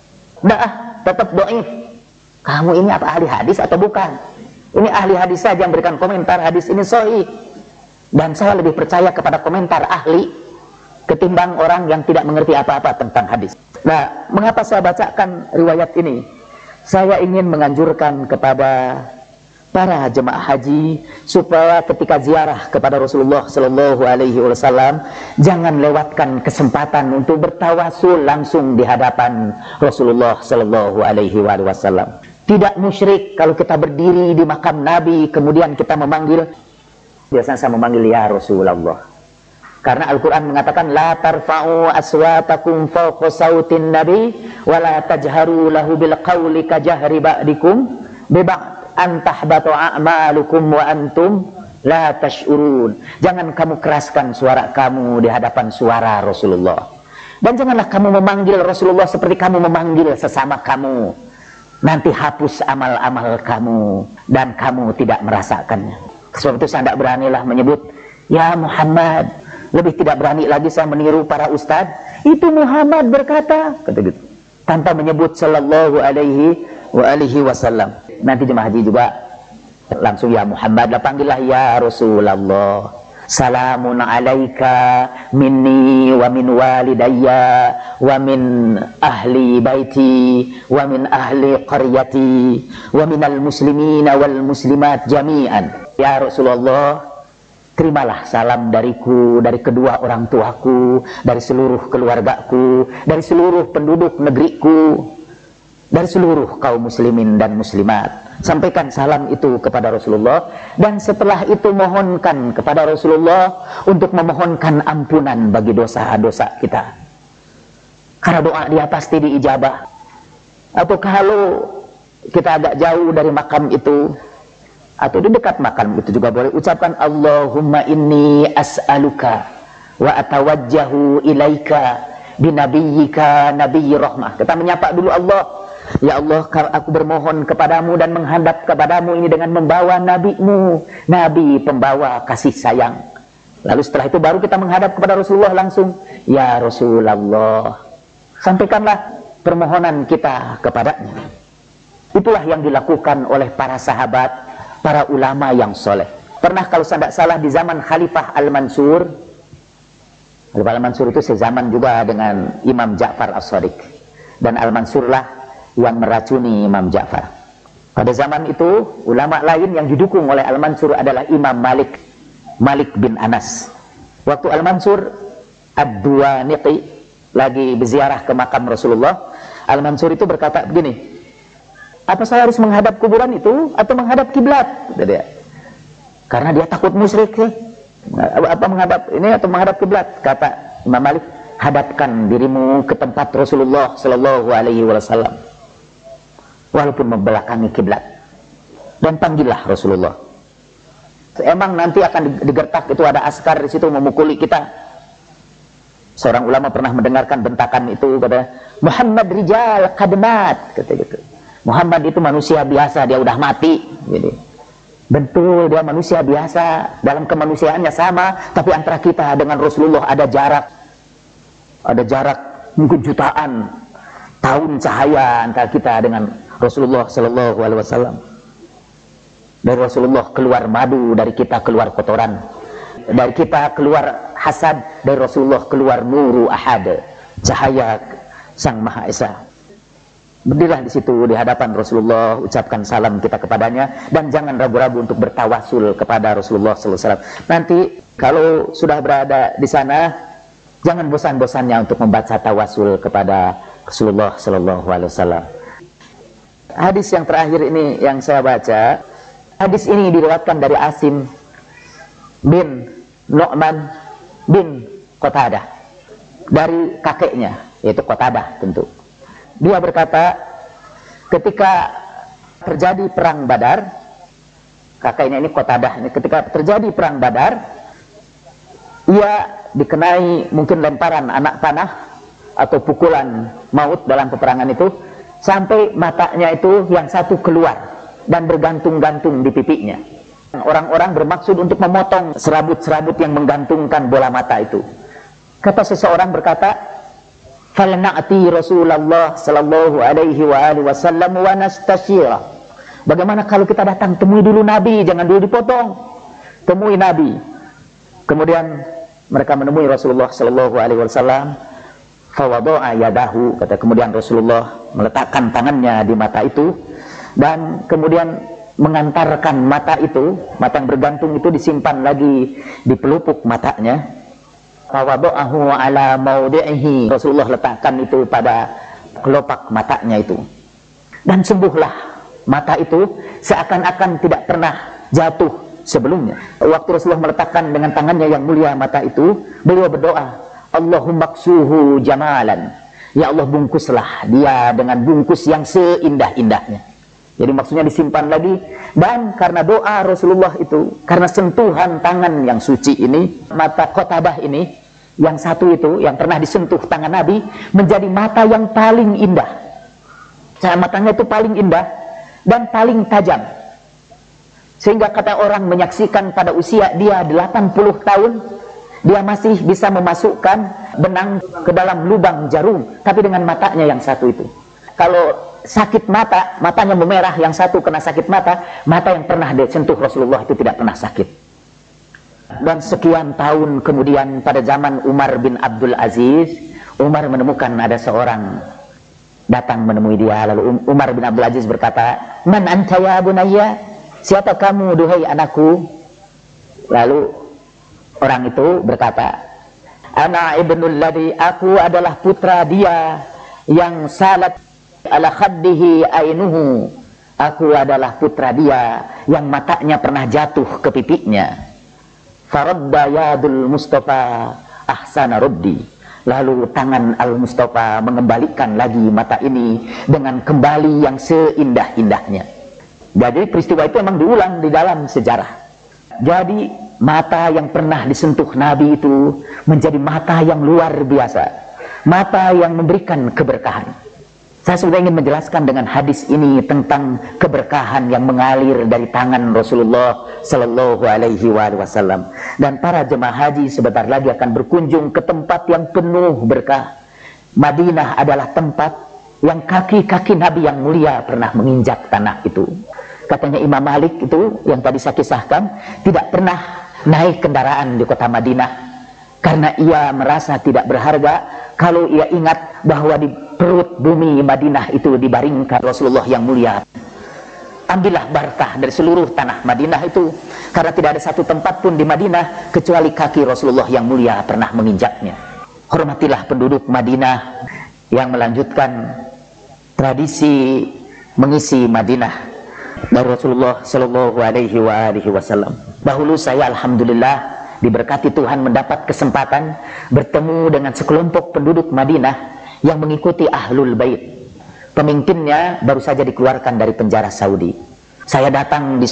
Nah, tetap doif. Kamu ini apa ahli hadis atau bukan? Ini ahli hadis saja yang berikan komentar hadis ini sahih. Dan saya lebih percaya kepada komentar ahli ketimbang orang yang tidak mengerti apa-apa tentang hadis. Nah, mengapa saya bacakan riwayat ini? Saya ingin menganjurkan kepada para jemaah haji supaya ketika ziarah kepada Rasulullah Shallallahu Alaihi Wasallam jangan lewatkan kesempatan untuk bertawasul langsung di hadapan Rasulullah Shallallahu Alaihi Wasallam. Tidak musyrik kalau kita berdiri di makam Nabi kemudian kita memanggil, biasanya saya memanggil ya Rasulullah. Karena Al-Quran mengatakan la tarfa'u aswatakum fawqa sautin nabi wa la tajharu lahu bil qawli ka jahri ba'dikum biba'd an tahbatu a'malukum wa antum la tash'urun. Jangan kamu keraskan suara kamu di hadapan suara Rasulullah. Dan janganlah kamu memanggil Rasulullah seperti kamu memanggil sesama kamu. Nanti hapus amal-amal kamu dan kamu tidak merasakannya. Sebab itu saya tidak beranilah menyebut ya Muhammad. Lebih tidak berani lagi saya meniru para ustadz. Itu Muhammad berkata, kata gitu, tanpa menyebut Sallallahu Alaihi Wasallam. Nanti jemaah haji juga langsung ya Muhammad, lah panggillah ya Rasulullah. Salamun alaika minni wa min walidayya wa min ahli baiti wa min ahli qaryati wa minal muslimina wal muslimat jami'an. Ya Rasulullah, terimalah salam dariku, dari kedua orang tuaku, dari seluruh keluargaku, dari seluruh penduduk negeriku, dari seluruh kaum muslimin dan muslimat. Sampaikan salam itu kepada Rasulullah. Dan setelah itu mohonkan kepada Rasulullah untuk memohonkan ampunan bagi dosa-dosa kita. Karena doa dia pasti diijabah. Atau kalau kita agak jauh dari makam itu, atau di dekat makam itu juga boleh ucapkan Allahumma inni as'aluka wa atawajjahu ilaika binabiyyika nabiyyi rahmah. Kita menyapa dulu Allah. Ya Allah, aku bermohon kepadamu dan menghadap kepadamu ini dengan membawa nabimu, nabi pembawa kasih sayang. Lalu setelah itu baru kita menghadap kepada Rasulullah langsung. Ya Rasulullah, sampaikanlah permohonan kita kepadanya. Itulah yang dilakukan oleh para sahabat, para ulama yang soleh. Pernah kalau saya tidak salah di zaman Khalifah Al-Mansur. Khalifah Al-Mansur itu sezaman juga dengan Imam Ja'far As-Shadiq. Dan Al-Mansur lah yang meracuni Imam Ja'far. Pada zaman itu ulama lain yang didukung oleh Al-Mansur adalah Imam Malik bin Anas. Waktu Al-Mansur Ad-Duwaniqi lagi berziarah ke makam Rasulullah, Al-Mansur itu berkata begini, apa saya harus menghadap kuburan itu atau menghadap kiblat? Karena dia takut musyrik sih. Apa menghadap ini atau menghadap kiblat? Kata Imam Malik, hadapkan dirimu ke tempat Rasulullah Sallallahu Alaihi Wasallam, walaupun membelakangi kiblat, dan panggillah Rasulullah. Emang nanti akan digertak, itu ada askar di situ memukuli kita. Seorang ulama pernah mendengarkan bentakan itu, kata Muhammad rijal kadmat, kata gitu. Muhammad itu manusia biasa, dia udah mati. Jadi, betul, dia manusia biasa, dalam kemanusiaannya sama, tapi antara kita dengan Rasulullah ada jarak mungkin jutaan tahun cahaya antara kita dengan Rasulullah Sallallahu Alaihi Wasallam. Dari Rasulullah keluar madu, dari kita keluar kotoran. Dari kita keluar hasad, dari Rasulullah keluar nuru ahad, cahaya Sang Maha Esa. Berdirilah di situ di hadapan Rasulullah, ucapkan salam kita kepadanya, dan jangan ragu-ragu untuk bertawasul kepada Rasulullah Sallallahu Alaihi Wasallam. Nanti kalau sudah berada di sana, jangan bosan-bosannya untuk membaca tawasul kepada Rasulullah Sallallahu Alaihi Wasallam. Hadis yang terakhir ini yang saya baca, hadis ini diriwayatkan dari Asim bin Nu'man bin Qatadah, dari kakeknya yaitu Qatadah tentu. Dia berkata, ketika terjadi perang Badar, kakeknya ini Qatadah, ketika terjadi perang Badar, ia dikenai mungkin lemparan anak panah atau pukulan maut dalam peperangan itu, sampai matanya itu yang satu keluar dan bergantung-gantung di pipinya. Orang-orang bermaksud untuk memotong serabut-serabut yang menggantungkan bola mata itu. Kata seseorang berkata, "Falna'ti Rasulullah sallallahu alaihi wasallam wa nastashira." Bagaimana kalau kita datang temui dulu Nabi, jangan dulu dipotong. Temui Nabi. Kemudian mereka menemui Rasulullah sallallahu alaihi wasallam. Fawadu'a yadahu, kata, kemudian Rasulullah meletakkan tangannya di mata itu dan kemudian mengantarkan mata itu, mata yang bergantung itu disimpan lagi di pelupuk matanya. Fawadu'ahu ala maudi'ihi, Rasulullah letakkan itu pada kelopak matanya itu. Dan sembuhlah mata itu seakan-akan tidak pernah jatuh sebelumnya. Waktu Rasulullah meletakkan dengan tangannya yang mulia mata itu, beliau berdoa, Allahumma ksuhu jamalan, ya Allah bungkuslah dia dengan bungkus yang seindah-indahnya. Jadi maksudnya disimpan lagi. Dan karena doa Rasulullah itu, karena sentuhan tangan yang suci ini, mata Qotabah ini, yang satu itu, yang pernah disentuh tangan Nabi, menjadi mata yang paling indah. Matanya itu paling indah dan paling tajam. Sehingga kata orang menyaksikan pada usia dia 80 tahun, dia masih bisa memasukkan benang ke dalam lubang jarum, tapi dengan matanya yang satu itu. Kalau sakit mata, matanya memerah, yang satu kena sakit mata, mata yang pernah disentuh Rasulullah itu tidak pernah sakit. Dan sekian tahun kemudian pada zaman Umar bin Abdul Aziz, Umar menemukan ada seorang datang menemui dia. Lalu Umar bin Abdul Aziz berkata, "Man anta ya bunayya?" Siapa kamu duhai anakku? Lalu orang itu berkata, "Ana ibnul ladhi," aku adalah putra dia yang salat ala khaddihi ainuhu, aku adalah putra dia yang matanya pernah jatuh ke pipinya. Faradda yadul Mustafa ahsana raddi, lalu tangan Al-Mustafa mengembalikan lagi mata ini dengan kembali yang seindah-indahnya. Jadi peristiwa itu memang diulang di dalam sejarah. Jadi mata yang pernah disentuh Nabi itu menjadi mata yang luar biasa, mata yang memberikan keberkahan. Saya sudah ingin menjelaskan dengan hadis ini tentang keberkahan yang mengalir dari tangan Rasulullah Sallallahu Alaihi Wasallam. Dan para jemaah haji sebentar lagi akan berkunjung ke tempat yang penuh berkah. Madinah adalah tempat yang kaki-kaki Nabi yang mulia pernah menginjak tanah itu. Katanya Imam Malik itu yang tadi saya kisahkan, tidak pernah naik kendaraan di kota Madinah karena ia merasa tidak berharga kalau ia ingat bahwa di perut bumi Madinah itu dibaringkan Rasulullah yang mulia. Ambillah barakah dari seluruh tanah Madinah itu, karena tidak ada satu tempat pun di Madinah kecuali kaki Rasulullah yang mulia pernah menginjaknya. Hormatilah penduduk Madinah yang melanjutkan tradisi mengisi Madinah dari Rasulullah Sallallahu Alaihi Wasallam. Dahulu saya alhamdulillah diberkati Tuhan mendapat kesempatan bertemu dengan sekelompok penduduk Madinah yang mengikuti Ahlul Bait. Pemimpinnya baru saja dikeluarkan dari penjara Saudi. Saya datang di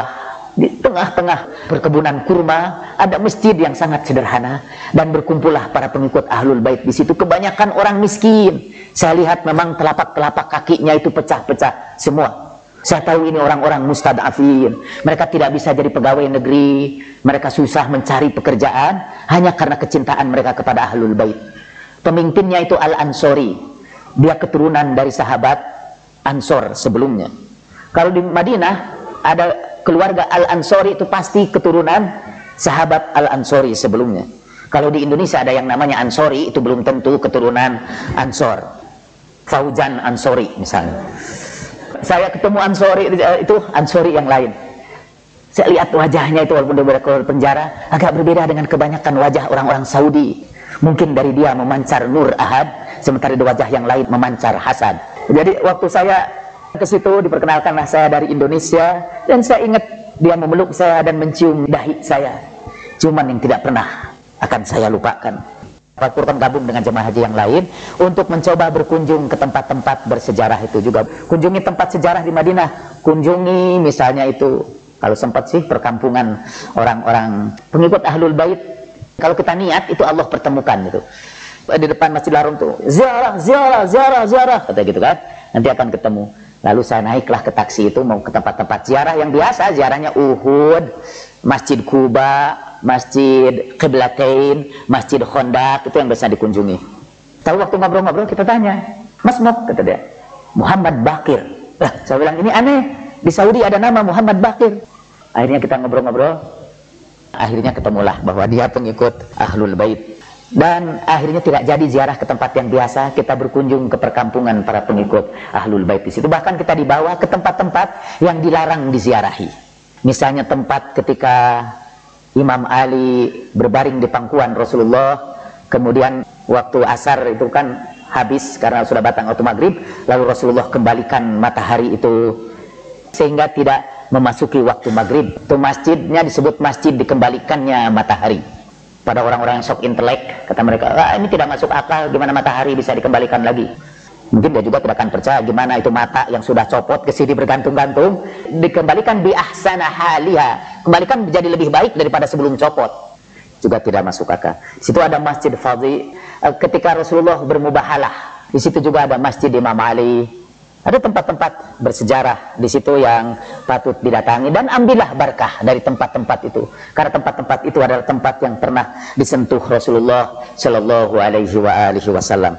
tengah-tengah perkebunan kurma, ada masjid yang sangat sederhana dan berkumpullah para pengikut Ahlul Bait di situ. Kebanyakan orang miskin. Saya lihat memang telapak-telapak kakinya itu pecah-pecah semua. Saya tahu ini orang-orang mustad'afin. Mereka tidak bisa jadi pegawai negeri. Mereka susah mencari pekerjaan hanya karena kecintaan mereka kepada Ahlul Bait. Pemimpinnya itu Al-Ansori. Dia keturunan dari sahabat Ansor sebelumnya. Kalau di Madinah ada keluarga Al-Ansori itu pasti keturunan sahabat Al-Ansori sebelumnya. Kalau di Indonesia ada yang namanya Ansori, itu belum tentu keturunan Ansor. Faujan Ansori misalnya. Saya ketemu Ansori itu Ansori yang lain. Saya lihat wajahnya itu walaupun dia keluar penjara agak berbeda dengan kebanyakan wajah orang-orang Saudi. Mungkin dari dia memancar nur ahad, sementara di wajah yang lain memancar hasad. Jadi waktu saya ke situ diperkenalkanlah saya dari Indonesia, dan saya ingat dia memeluk saya dan mencium dahi saya. Cuman yang tidak pernah akan saya lupakan. Pak gabung dengan jemaah haji yang lain untuk mencoba berkunjung ke tempat-tempat bersejarah itu juga. Kunjungi tempat sejarah di Madinah. Kunjungi misalnya itu, kalau sempat sih, perkampungan orang-orang pengikut Ahlul Bait Kalau kita niat, itu Allah pertemukan itu. Di depan Masjidil Haram tuh, ziarah, ziarah, ziarah, ziarah, kata gitu kan. Nanti akan ketemu. Lalu saya naiklah ke taksi itu, mau ke tempat-tempat ziarah yang biasa, ziarahnya Uhud, Masjid Kuba, Masjid Qiblatain, Masjid Khandaq, itu yang biasa dikunjungi. Tahu waktu ngobrol-ngobrol kita tanya, Mas Mok, kata dia, Muhammad Bakir. Saya bilang, ini aneh, di Saudi ada nama Muhammad Bakir. Akhirnya kita ngobrol-ngobrol, akhirnya ketemulah bahwa dia pengikut Ahlul Bait. Dan akhirnya tidak jadi ziarah ke tempat yang biasa, kita berkunjung ke perkampungan para pengikut Ahlul Bait di situ. Bahkan kita dibawa ke tempat-tempat yang dilarang diziarahi. Misalnya tempat ketika Imam Ali berbaring di pangkuan Rasulullah, kemudian waktu asar itu kan habis karena sudah batang waktu maghrib, lalu Rasulullah kembalikan matahari itu sehingga tidak memasuki waktu maghrib. Itu masjidnya disebut masjid dikembalikannya matahari. Pada orang-orang yang sok intelek, kata mereka, ini tidak masuk akal, gimana matahari bisa dikembalikan lagi. Mungkin dia juga tidak akan percaya gimana itu mata yang sudah copot ke sini bergantung-gantung dikembalikan bi ahsana haliha, kembalikan menjadi lebih baik daripada sebelum copot. Juga tidak masuk akal. Di situ ada Masjid Fadhi, ketika Rasulullah bermubahalah, di situ juga ada Masjid Imam Ali. Ada tempat-tempat bersejarah di situ yang patut didatangi, dan ambillah berkah dari tempat-tempat itu, karena tempat-tempat itu adalah tempat yang pernah disentuh Rasulullah Shallallahu Alaihi Wasallam.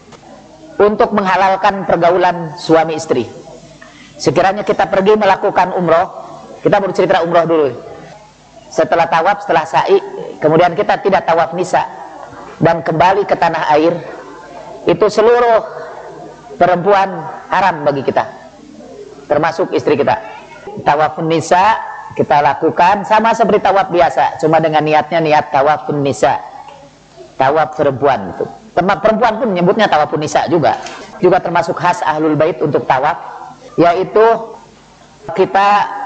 Untuk menghalalkan pergaulan suami istri, sekiranya kita pergi melakukan umroh, kita baru cerita umroh dulu. Setelah tawaf, setelah sa'i, kemudian kita tidak tawaf nisa dan kembali ke tanah air, itu seluruh perempuan haram bagi kita, termasuk istri kita. Tawafun nisa kita lakukan sama seperti tawaf biasa, cuma dengan niatnya niat tawafun nisa, tawaf perempuan itu. Perempuan pun menyebutnya tawafun nisa juga termasuk khas Ahlul Bait untuk tawaf, yaitu kita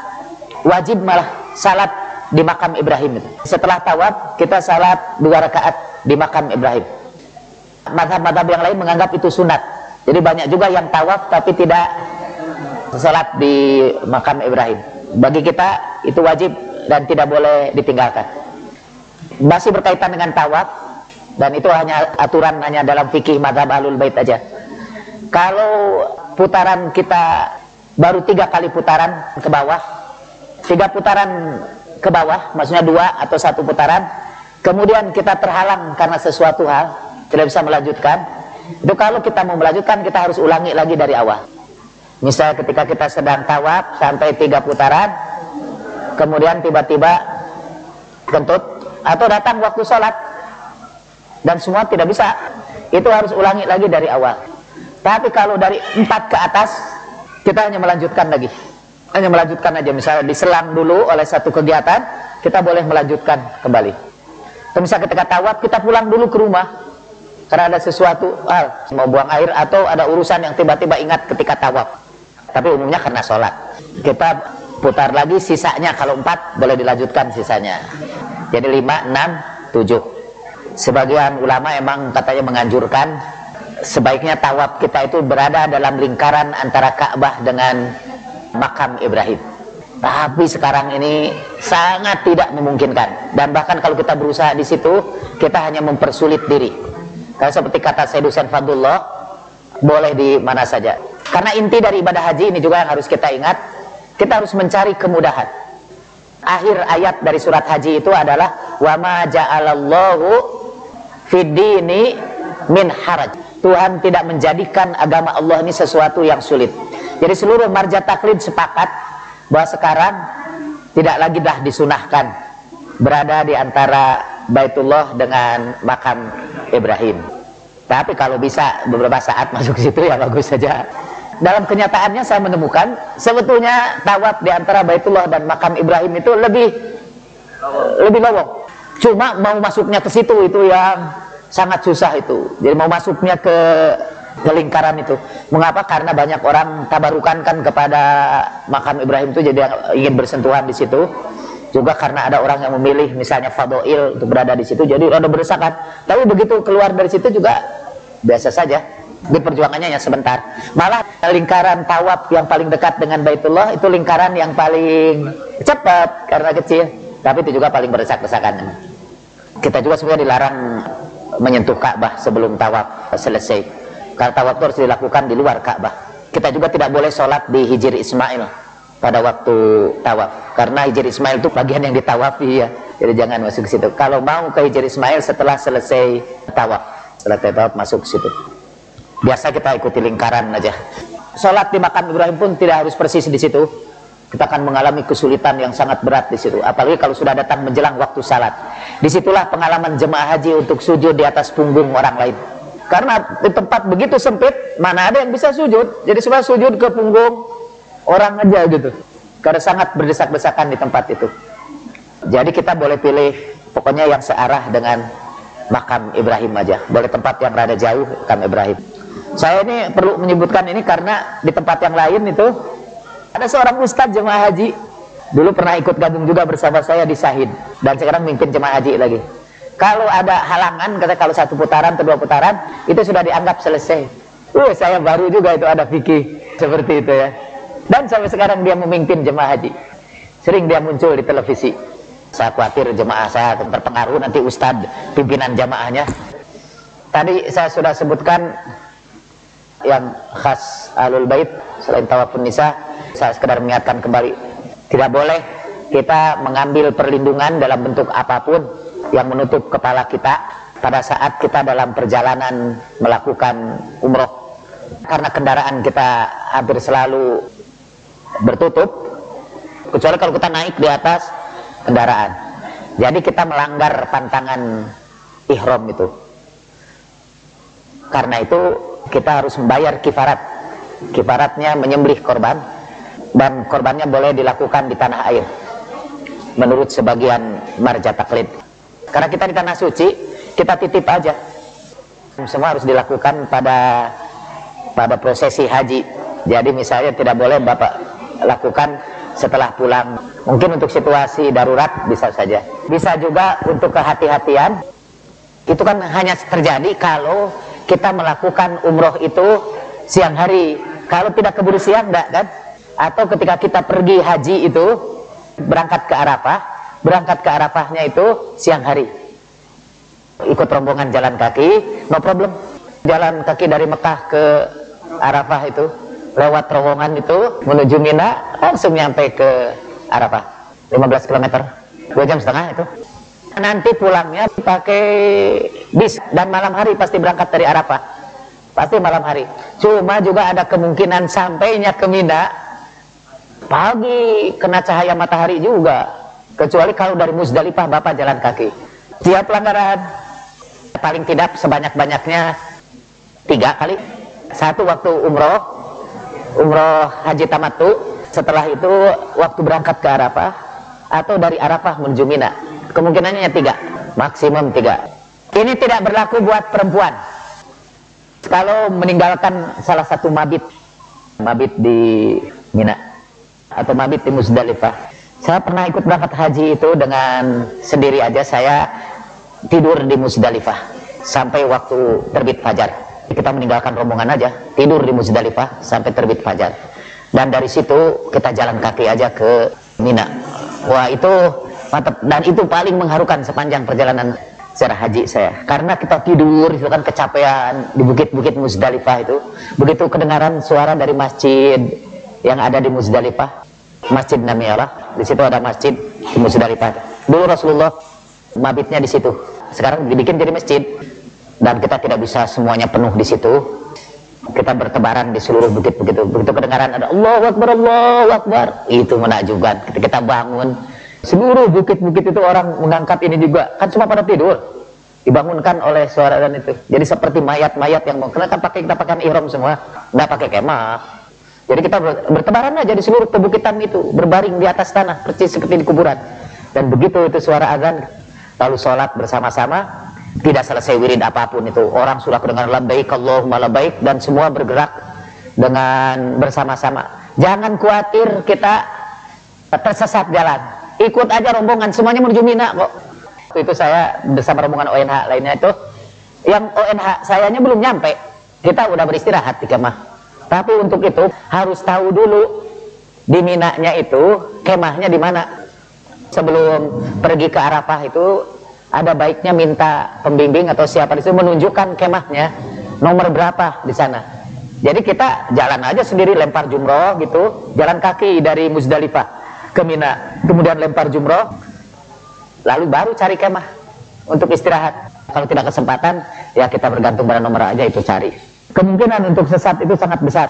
wajib malah salat di makam Ibrahim itu. Setelah tawaf kita salat 2 rakaat di makam Ibrahim. Mazhab-mazhab yang lain menganggap itu sunat. Jadi banyak juga yang tawaf tapi tidak salat di makam Ibrahim. Bagi kita itu wajib dan tidak boleh ditinggalkan. Masih berkaitan dengan tawaf, dan itu hanya aturan hanya dalam fikih mazhab Ahlul Bait aja. Kalau putaran kita baru 3 kali putaran ke bawah, 3 putaran ke bawah, maksudnya 2 atau 1 putaran, kemudian kita terhalang karena sesuatu hal, tidak bisa melanjutkan, itu kalau kita mau melanjutkan kita harus ulangi lagi dari awal. Misalnya ketika kita sedang tawaf sampai 3 putaran, kemudian tiba-tiba kentut atau datang waktu sholat dan semua tidak bisa, itu harus ulangi lagi dari awal. Tapi kalau dari 4 ke atas, kita hanya melanjutkan lagi, hanya melanjutkan aja. Misalnya diselang dulu oleh satu kegiatan, kita boleh melanjutkan kembali. Atau misalnya ketika tawaf kita pulang dulu ke rumah karena ada sesuatu hal, mau buang air atau ada urusan yang tiba-tiba ingat ketika tawaf. Tapi umumnya karena sholat. Kita putar lagi sisanya, kalau 4 boleh dilanjutkan sisanya. Jadi 5, 6, 7. Sebagian ulama emang katanya menganjurkan sebaiknya tawaf kita itu berada dalam lingkaran antara Ka'bah dengan makam Ibrahim. Tapi sekarang ini sangat tidak memungkinkan, dan bahkan kalau kita berusaha di situ kita hanya mempersulit diri. Karena seperti kata Sayyid Husain Fadullah, boleh di mana saja. Karena inti dari ibadah haji ini juga yang harus kita ingat, kita harus mencari kemudahan. Akhir ayat dari surat haji itu adalah wa ma ja'alallahu fid dini min haraj. Tuhan tidak menjadikan agama Allah ini sesuatu yang sulit. Jadi seluruh marja taklid sepakat bahwa sekarang tidak lagi dah disunahkan berada di antara Baitullah dengan makam Ibrahim. Tapi kalau bisa beberapa saat masuk situ ya bagus saja. Dalam kenyataannya saya menemukan sebetulnya tawaf di antara Baitullah dan makam Ibrahim itu lebih lowong. Cuma mau masuknya ke situ itu yang sangat susah itu. Jadi mau masuknya ke lingkaran itu. Mengapa? Karena banyak orang tabarukan kan kepada makam Ibrahim itu, jadi ingin bersentuhan di situ. Juga karena ada orang yang memilih misalnya fadha'il untuk berada di situ, jadi ada berdesakan. Tapi begitu keluar dari situ juga biasa saja. Di perjuangannya ya sebentar. Malah lingkaran tawaf yang paling dekat dengan Baitullah itu lingkaran yang paling cepat karena kecil, tapi itu juga paling berdesak-desakan. Kita juga sebenarnya dilarang menyentuh Ka'bah sebelum tawaf selesai, karena tawaf itu harus dilakukan di luar Ka'bah. Kita juga tidak boleh sholat di Hijr Ismail pada waktu tawaf, karena Hijr Ismail itu bagian yang ditawafi ya, jadi jangan masuk ke situ. Kalau mau ke Hijr Ismail setelah selesai tawaf, setelah tawaf masuk ke situ. Biasa kita ikuti lingkaran aja. Sholat di makam Ibrahim pun tidak harus persis di situ. Kita akan mengalami kesulitan yang sangat berat di situ, apalagi kalau sudah datang menjelang waktu salat. Disitulah pengalaman jemaah haji untuk sujud di atas punggung orang lain, karena di tempat begitu sempit mana ada yang bisa sujud, jadi semua sujud ke punggung orang aja gitu, karena sangat berdesak-desakan di tempat itu. Jadi kita boleh pilih pokoknya yang searah dengan makam Ibrahim aja, boleh tempat yang rada jauh makam Ibrahim. Saya ini perlu menyebutkan ini karena di tempat yang lain itu ada seorang ustadz jemaah haji, dulu pernah ikut gabung juga bersama saya di Syahid, dan sekarang mimpin jemaah haji lagi. Kalau ada halangan, kata kalau 1 putaran atau 2 putaran, itu sudah dianggap selesai. Saya baru juga itu ada fikih seperti itu ya. Dan sampai sekarang dia memimpin jemaah haji. Sering dia muncul di televisi. Saya khawatir jemaah saya terpengaruh nanti ustadz pimpinan jemaahnya. Tadi saya sudah sebutkan yang khas Ahlul Bait selain tawafun nisa. Saya sekedar mengingatkan kembali, tidak boleh kita mengambil perlindungan dalam bentuk apapun yang menutup kepala kita pada saat kita dalam perjalanan melakukan umroh, karena kendaraan kita hampir selalu bertutup, kecuali kalau kita naik di atas kendaraan. Jadi kita melanggar pantangan ihram itu. Karena itu kita harus membayar kifarat. Kifaratnya menyembelih korban, dan korbannya boleh dilakukan di tanah air menurut sebagian marja taklid. Karena kita di tanah suci, kita titip aja. Semua harus dilakukan pada prosesi haji. Jadi misalnya tidak boleh Bapak lakukan setelah pulang. Mungkin untuk situasi darurat bisa saja. Bisa juga untuk kehati-hatian. Itu kan hanya terjadi kalau kita melakukan umroh itu siang hari. Kalau tidak keburu siang enggak kan? Atau ketika kita pergi haji itu berangkat ke Arafahnya itu siang hari, ikut rombongan jalan kaki, no problem. Jalan kaki dari Mekah ke Arafah itu lewat terowongan itu menuju Mina, langsung nyampe ke Arafah 15 km, 2 jam setengah itu. Nanti pulangnya pakai bis, dan malam hari pasti berangkat dari Arafah, pasti malam hari. Cuma juga ada kemungkinan sampainya ke Mina pagi, kena cahaya matahari juga, kecuali kalau dari Muzdalifah Bapak jalan kaki. Tiap pelanggaran paling tidak sebanyak-banyaknya 3 kali. 1 waktu umroh haji tamattu, setelah itu waktu berangkat ke Arafah, atau dari Arafah menuju Mina. Kemungkinannya 3, maksimum 3. Ini tidak berlaku buat perempuan. Kalau meninggalkan salah satu mabit di Mina atau mabit di Muzdalifah. Saya pernah ikut berangkat haji itu dengan sendiri aja, saya tidur di Muzdalifah sampai waktu terbit fajar. Kita meninggalkan rombongan aja, tidur di Muzdalifah sampai terbit fajar. Dan dari situ kita jalan kaki aja ke Mina. Wah, itu mantap, dan itu paling mengharukan sepanjang perjalanan secara haji saya. Karena kita tidur itu kan kecapean di bukit-bukit Muzdalifah itu. Begitu kedengaran suara dari masjid yang ada di Muzdalifah, Masjid Namiyarah, di situ ada masjid di Muzdalifah. Dulu Rasulullah mabitnya di situ. Sekarang dibikin jadi masjid, dan kita tidak bisa semuanya penuh di situ. Kita bertebaran di seluruh bukit begitu. Begitu kedengaran ada Allahu Akbar, Allahu Akbar, itu menakjubkan. Ketika kita bangun, seluruh bukit-bukit itu orang mengangkat ini juga, kan cuma pada tidur, dibangunkan oleh suara dan itu. Jadi seperti mayat-mayat yang mau, karena kan kita pakai ihram semua, nggak pakai kemah. Jadi kita bertebaran aja di seluruh perbukitan itu, berbaring di atas tanah, persis seperti di kuburan. Dan begitu itu suara azan, lalu sholat bersama-sama, tidak selesai wirid apapun itu, orang sudah kedengaran labbaik Allahumma labbaik, dan semua bergerak dengan bersama-sama. Jangan khawatir kita tersesat jalan, ikut aja rombongan, semuanya menuju Mina kok. Itu saya bersama rombongan ONH lainnya itu, yang ONH sayanya belum nyampe, kita udah beristirahat di kemah. Tapi untuk itu harus tahu dulu di Minanya itu kemahnya di mana. Sebelum pergi ke Arafah itu ada baiknya minta pembimbing atau siapa di situ menunjukkan kemahnya nomor berapa di sana. Jadi kita jalan aja sendiri, lempar jumroh gitu, jalan kaki dari Muzdalifah ke Mina, kemudian lempar jumroh, lalu baru cari kemah untuk istirahat. Kalau tidak kesempatan, ya kita bergantung pada nomor aja itu cari. Kemungkinan untuk sesat itu sangat besar.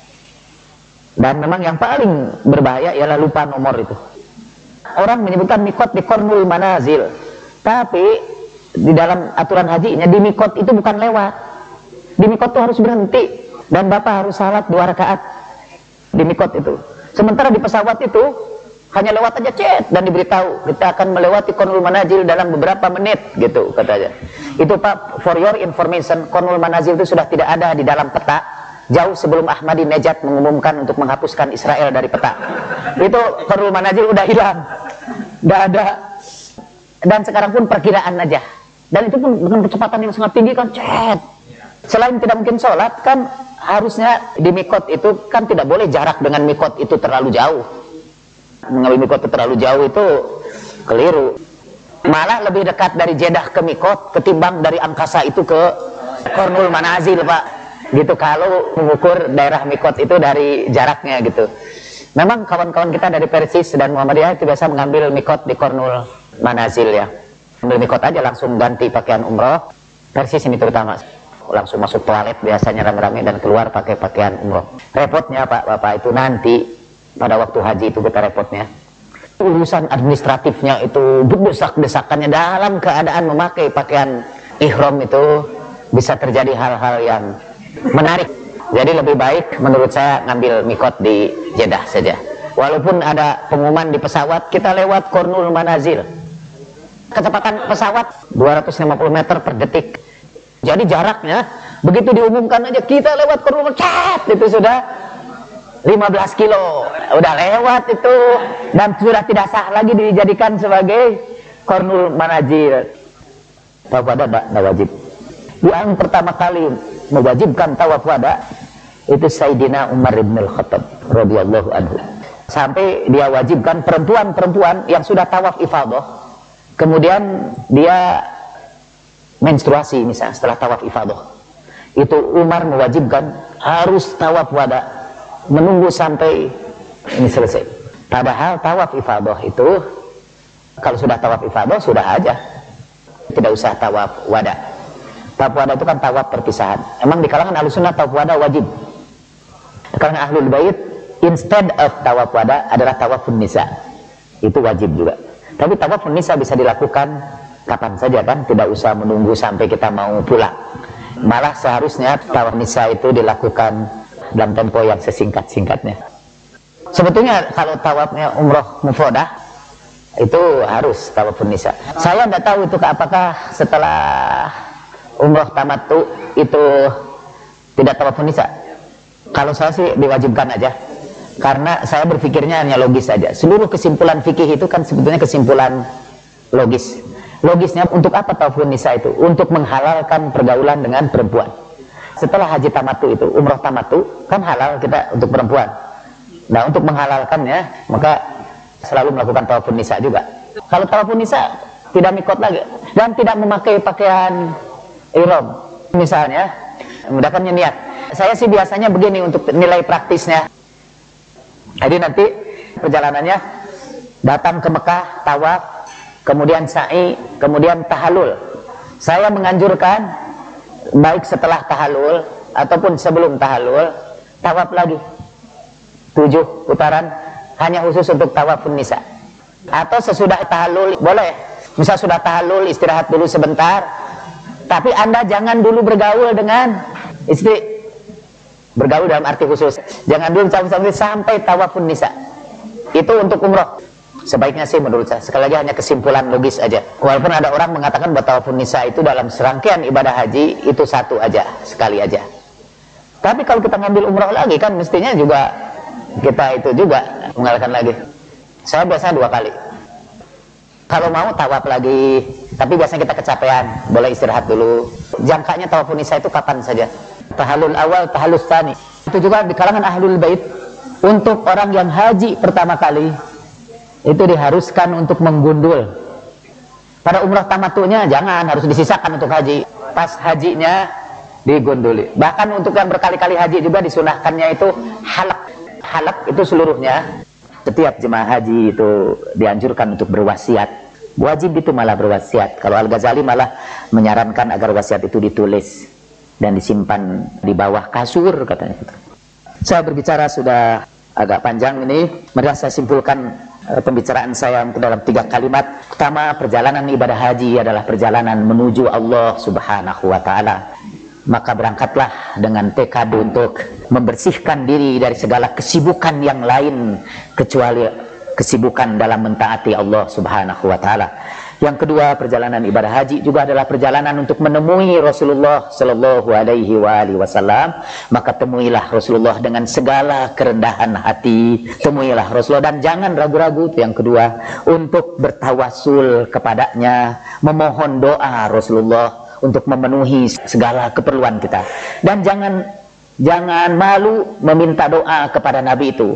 Dan memang yang paling berbahaya ialah lupa nomor itu. Orang menyebutkan mikot di Qornul Manazil, tapi di dalam aturan hajinya di mikot itu bukan lewat. Di mikot itu harus berhenti dan bapak harus salat 2 rakaat di mikot itu. Sementara di pesawat itu hanya lewat aja dan diberitahu kita akan melewati Qornul Manazil dalam beberapa menit gitu katanya. Itu Pak, for your information, Qornul Manazil itu sudah tidak ada di dalam peta jauh sebelum Ahmadinejad mengumumkan untuk menghapuskan Israel dari peta. Itu Qornul Manazil udah hilang, nggak ada. Dan sekarang pun perkiraan aja, dan itu pun dengan kecepatan yang sangat tinggi kan Selain tidak mungkin sholat, kan harusnya di mikot itu kan tidak boleh jarak dengan mikot itu terlalu jauh. Mengambil mikot itu terlalu jauh itu keliru. Malah lebih dekat dari Jeddah ke mikot ketimbang dari angkasa itu ke Qornul Manazil, Pak. Gitu kalau mengukur daerah mikot itu dari jaraknya gitu. Memang kawan-kawan kita dari Persis dan Muhammadiyah itu biasa mengambil mikot di Qornul Manazil ya. Ambil mikot aja langsung ganti pakaian umroh. Persis ini terutama langsung masuk toilet biasanya rame-rame dan keluar pakai pakaian umroh. Repotnya Pak, Bapak itu nanti pada waktu haji itu kita repotnya urusan administratifnya itu berdesak-desakannya dalam keadaan memakai pakaian ihram itu bisa terjadi hal-hal yang menarik. Jadi lebih baik menurut saya ngambil mikot di Jeddah saja. Walaupun ada pengumuman di pesawat kita lewat Qornul Manazil, kecepatan pesawat 250 meter per detik. Jadi jaraknya begitu diumumkan aja kita lewat Qornul Manazil itu sudah 15 kilo udah lewat itu, dan sudah tidak sah lagi dijadikan sebagai Qornul Manazil. Tawaf wada tidak wajib. Yang pertama kali mewajibkan tawaf wada itu Sayyidina Umar bin Al-Khattab radhiyallahu anhu. Sampai dia wajibkan perempuan-perempuan yang sudah tawaf ifadah, kemudian dia menstruasi misalnya setelah tawaf ifadah, itu Umar mewajibkan harus tawaf wada, menunggu sampai ini selesai. Padahal tawaf ifadah itu kalau sudah tawaf ifadah sudah aja, tidak usah tawaf wada. Tawaf wada itu kan tawaf perpisahan. Emang di kalangan Ahlussunnah tawaf wada wajib. Di kalangan Ahlul Bait instead of tawaf wada adalah tawafun nisa. Itu wajib juga. Tapi tawafun nisa bisa dilakukan kapan saja kan, tidak usah menunggu sampai kita mau pulang. Malah seharusnya tawaf nisa itu dilakukan dalam tempo yang sesingkat-singkatnya. Sebetulnya kalau tawafnya umroh mufrodah itu harus tawafun nisa. Saya tidak tahu itu apakah setelah umroh tamattu itu tidak tawafun nisa. Kalau saya sih diwajibkan aja, karena saya berpikirnya hanya logis saja. Seluruh kesimpulan fikih itu kan sebetulnya kesimpulan logis. Logisnya untuk apa tawafun nisa itu? Untuk menghalalkan pergaulan dengan perempuan. Setelah haji tamattu itu, umroh tamattu kan halal kita untuk perempuan. Nah, untuk menghalalkannya maka selalu melakukan tawafun nisa juga. Kalau tawafun nisa tidak mikot lagi dan tidak memakai pakaian ihram misalnya, mudahkannya niat. Saya sih biasanya begini untuk nilai praktisnya. Jadi nanti perjalanannya datang ke Mekah, tawaf, kemudian sa'i, kemudian tahallul. Saya menganjurkan baik setelah tahallul ataupun sebelum tahallul tawaf lagi 7 putaran, hanya khusus untuk tawafun nisa. Atau sesudah tahallul boleh, misal sudah tahallul istirahat dulu sebentar, tapi Anda jangan dulu bergaul dengan istri. Bergaul dalam arti khusus, jangan dulu sampai tawafun nisa. Itu untuk umroh. Sebaiknya sih menurut saya, sekali lagi hanya kesimpulan logis aja. Walaupun ada orang mengatakan bahwa tawafun nisa itu dalam serangkaian ibadah haji itu satu aja, sekali aja. Tapi kalau kita ngambil umroh lagi kan mestinya juga kita itu juga mengalahkan lagi. Saya biasa 2 kali. Kalau mau tawaf lagi, tapi biasanya kita kecapean, boleh istirahat dulu. Jangkanya tawafun nisa itu kapan saja. Tahallul awal, tahallul tsani. Itu juga di kalangan Ahlul Bait, untuk orang yang haji pertama kali itu diharuskan untuk menggundul. Pada umrah tamattunya jangan, harus disisakan untuk haji. Pas hajinya digondoli. Bahkan untuk yang berkali-kali haji juga disunahkannya itu halak. Halak itu seluruhnya. Setiap jemaah haji itu dianjurkan untuk berwasiat. Wajib itu malah berwasiat. Kalau Al-Ghazali malah menyarankan agar wasiat itu ditulis dan disimpan di bawah kasur katanya. Saya berbicara sudah agak panjang ini. Mari saya simpulkan pembicaraan saya dalam 3 kalimat. Pertama, perjalanan ibadah haji adalah perjalanan menuju Allah Subhanahu wa Ta'ala. Maka berangkatlah dengan tekad untuk membersihkan diri dari segala kesibukan yang lain kecuali kesibukan dalam mentaati Allah Subhanahu wa Ta'ala. Yang kedua, perjalanan ibadah haji juga adalah perjalanan untuk menemui Rasulullah Sallallahu Alaihi Wasallam. Maka temuilah Rasulullah dengan segala kerendahan hati. Temuilah Rasulullah dan jangan ragu-ragu. Yang kedua, untuk bertawasul kepadanya, memohon doa Rasulullah untuk memenuhi segala keperluan kita. Dan jangan malu meminta doa kepada Nabi itu.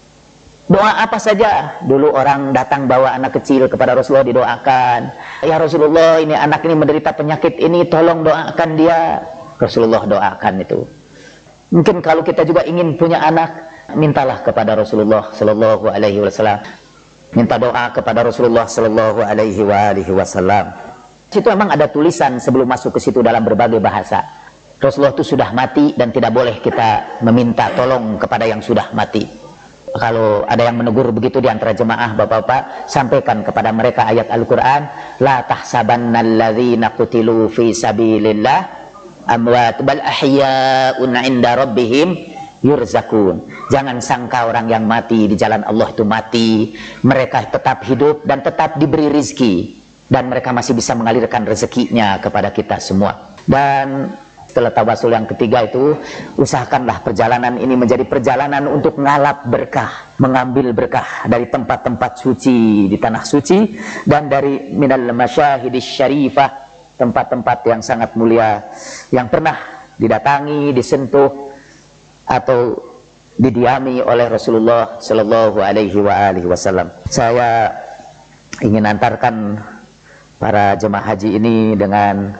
Doa apa saja. Dulu orang datang bawa anak kecil kepada Rasulullah, didoakan. Ya Rasulullah, ini anak ini menderita penyakit ini, tolong doakan dia. Rasulullah doakan itu. Mungkin kalau kita juga ingin punya anak, mintalah kepada Rasulullah Sallallahu Alaihi Wasallam. Minta doa kepada Rasulullah Sallallahu Alaihi Wasallam. Situ memang ada tulisan sebelum masuk ke situ dalam berbagai bahasa. Rasulullah itu sudah mati dan tidak boleh kita meminta tolong kepada yang sudah mati. Kalau ada yang menegur begitu di antara jemaah, bapak-bapak, sampaikan kepada mereka ayat Al-Quran, la tahsabannalladzina qutilu fi sabilillah amwat bal ahya'un 'inda rabbihim yurzakun. Jangan sangka orang yang mati di jalan Allah itu mati. Mereka tetap hidup dan tetap diberi rizki, dan mereka masih bisa mengalirkan rezekinya kepada kita semua. Dan setelah tawasul yang ketiga itu, usahakanlah perjalanan ini menjadi perjalanan untuk ngalap berkah, mengambil berkah dari tempat-tempat suci di tanah suci dan dari minal masyahidis syarifah, tempat-tempat yang sangat mulia yang pernah didatangi, disentuh atau didiami oleh Rasulullah Sallallahu Alaihi Wasallam. Saya ingin antarkan para jemaah haji ini dengan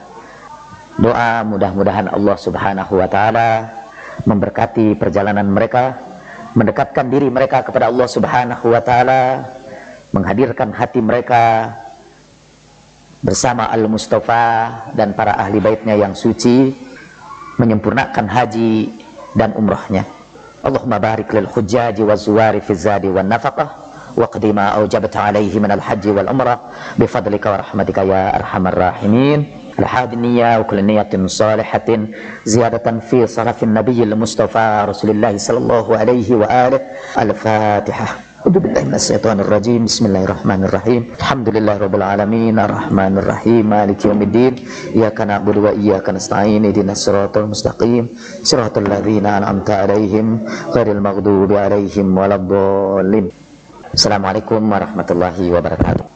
doa, mudah-mudahan Allah Subhanahu wa Ta'ala memberkati perjalanan mereka, mendekatkan diri mereka kepada Allah Subhanahu wa Ta'ala, menghadirkan hati mereka bersama Al-Mustafa dan para ahli baitnya yang suci, menyempurnakan haji dan umrahnya. Allahumma barik lil hujjaji wa zuwari fi zadi wa nafaqah wa qadima awjabta alaihi minal hajji wal umrah bifadlika wa rahmatika ya arhamar rahimin. الحاد النية وكل نية صالحة زيادة في صرف النبي المصطفى رسول الله صلى الله عليه وآله. الفاتحة. أعوذ بالله من الشيطان الرجيم. بسم الله الرحمن الرحيم. الحمد لله رب العالمين الرحمن الرحيم مالك يوم الدين إياك نعبد وإياك نستعين اهدنا الصراط المستقيم صراط الذين أنعمت عليهم غير المغضوب عليهم ولا الضالين. السلام عليكم ورحمة الله وبركاته.